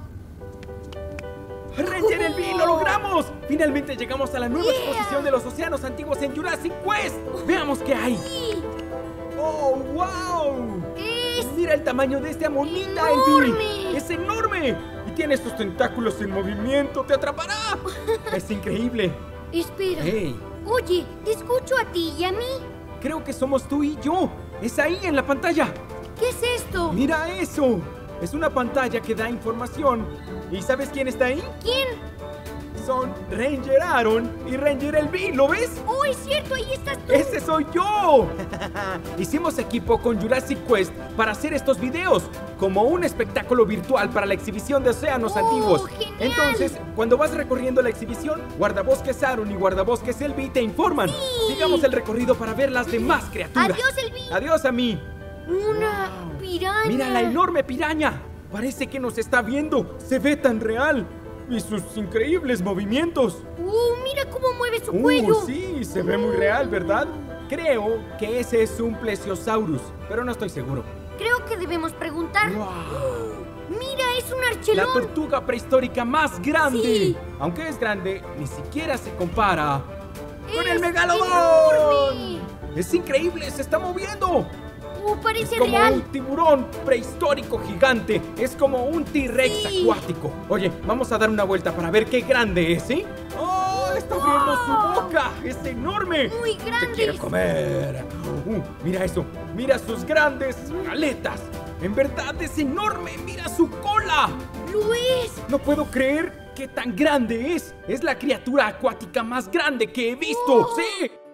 Ranger el Bill, lo logramos. Finalmente llegamos a la nueva Yeah. exposición de los océanos antiguos en Jurassic Quest. Veamos qué hay. Sí. ¡Oh, wow! Es Mira el tamaño de este amonita, enorme. Elvin. ¡Es enorme! Y tiene sus tentáculos en movimiento. ¡Te atrapará! ¡Es increíble! Espera. ¡Hey! Oye, te escucho a ti y a mí. Creo que somos tú y yo. ¡Es ahí en la pantalla! ¿Qué es esto? ¡Mira eso! Es una pantalla que da información. ¿Y sabes quién está ahí? ¿Quién? Son Ranger Aaron y Ranger Elvin. ¿Lo ves? Oh, es cierto, ahí estás tú. ¡Ese soy yo! Hicimos equipo con Jurassic Quest para hacer estos videos, como un espectáculo virtual para la exhibición de océanos Oh, antiguos. genial. Entonces, cuando vas recorriendo la exhibición, guardabosques Aaron y guardabosques Elvi te informan. Sigamos el recorrido para ver las demás criaturas. Adiós, Elvi. Adiós a mí. Una piraña. Mira la enorme piraña. Parece que nos está viendo. Se ve tan real. Y sus increíbles movimientos. Uh, mira cómo mueve su Uh, cuello. sí, se ve muy real, ¿verdad? Creo que ese es un plesiosaurus, pero no estoy seguro. Creo que debemos preguntar. ¡Wow! Mira, es un La archelón. tortuga prehistórica más grande. Sí. Aunque es grande, ni siquiera se compara con el Es megalodón. enorme. Es increíble, se está moviendo. Uh, parece Es como real. un tiburón prehistórico gigante. Es como un T-Rex Sí. acuático. Oye, vamos a dar una vuelta para ver qué grande es, ¿sí? ¡Oh! ¡Está abriendo su boca! ¡Es enorme! Muy ¡Se grande. quiere comer! Uh, mira eso. Mira sus grandes aletas. En verdad es enorme. ¡Mira su cola! Lo es. No puedo creer qué tan grande es. Es la criatura acuática más grande que he visto. Oh. ¡Sí!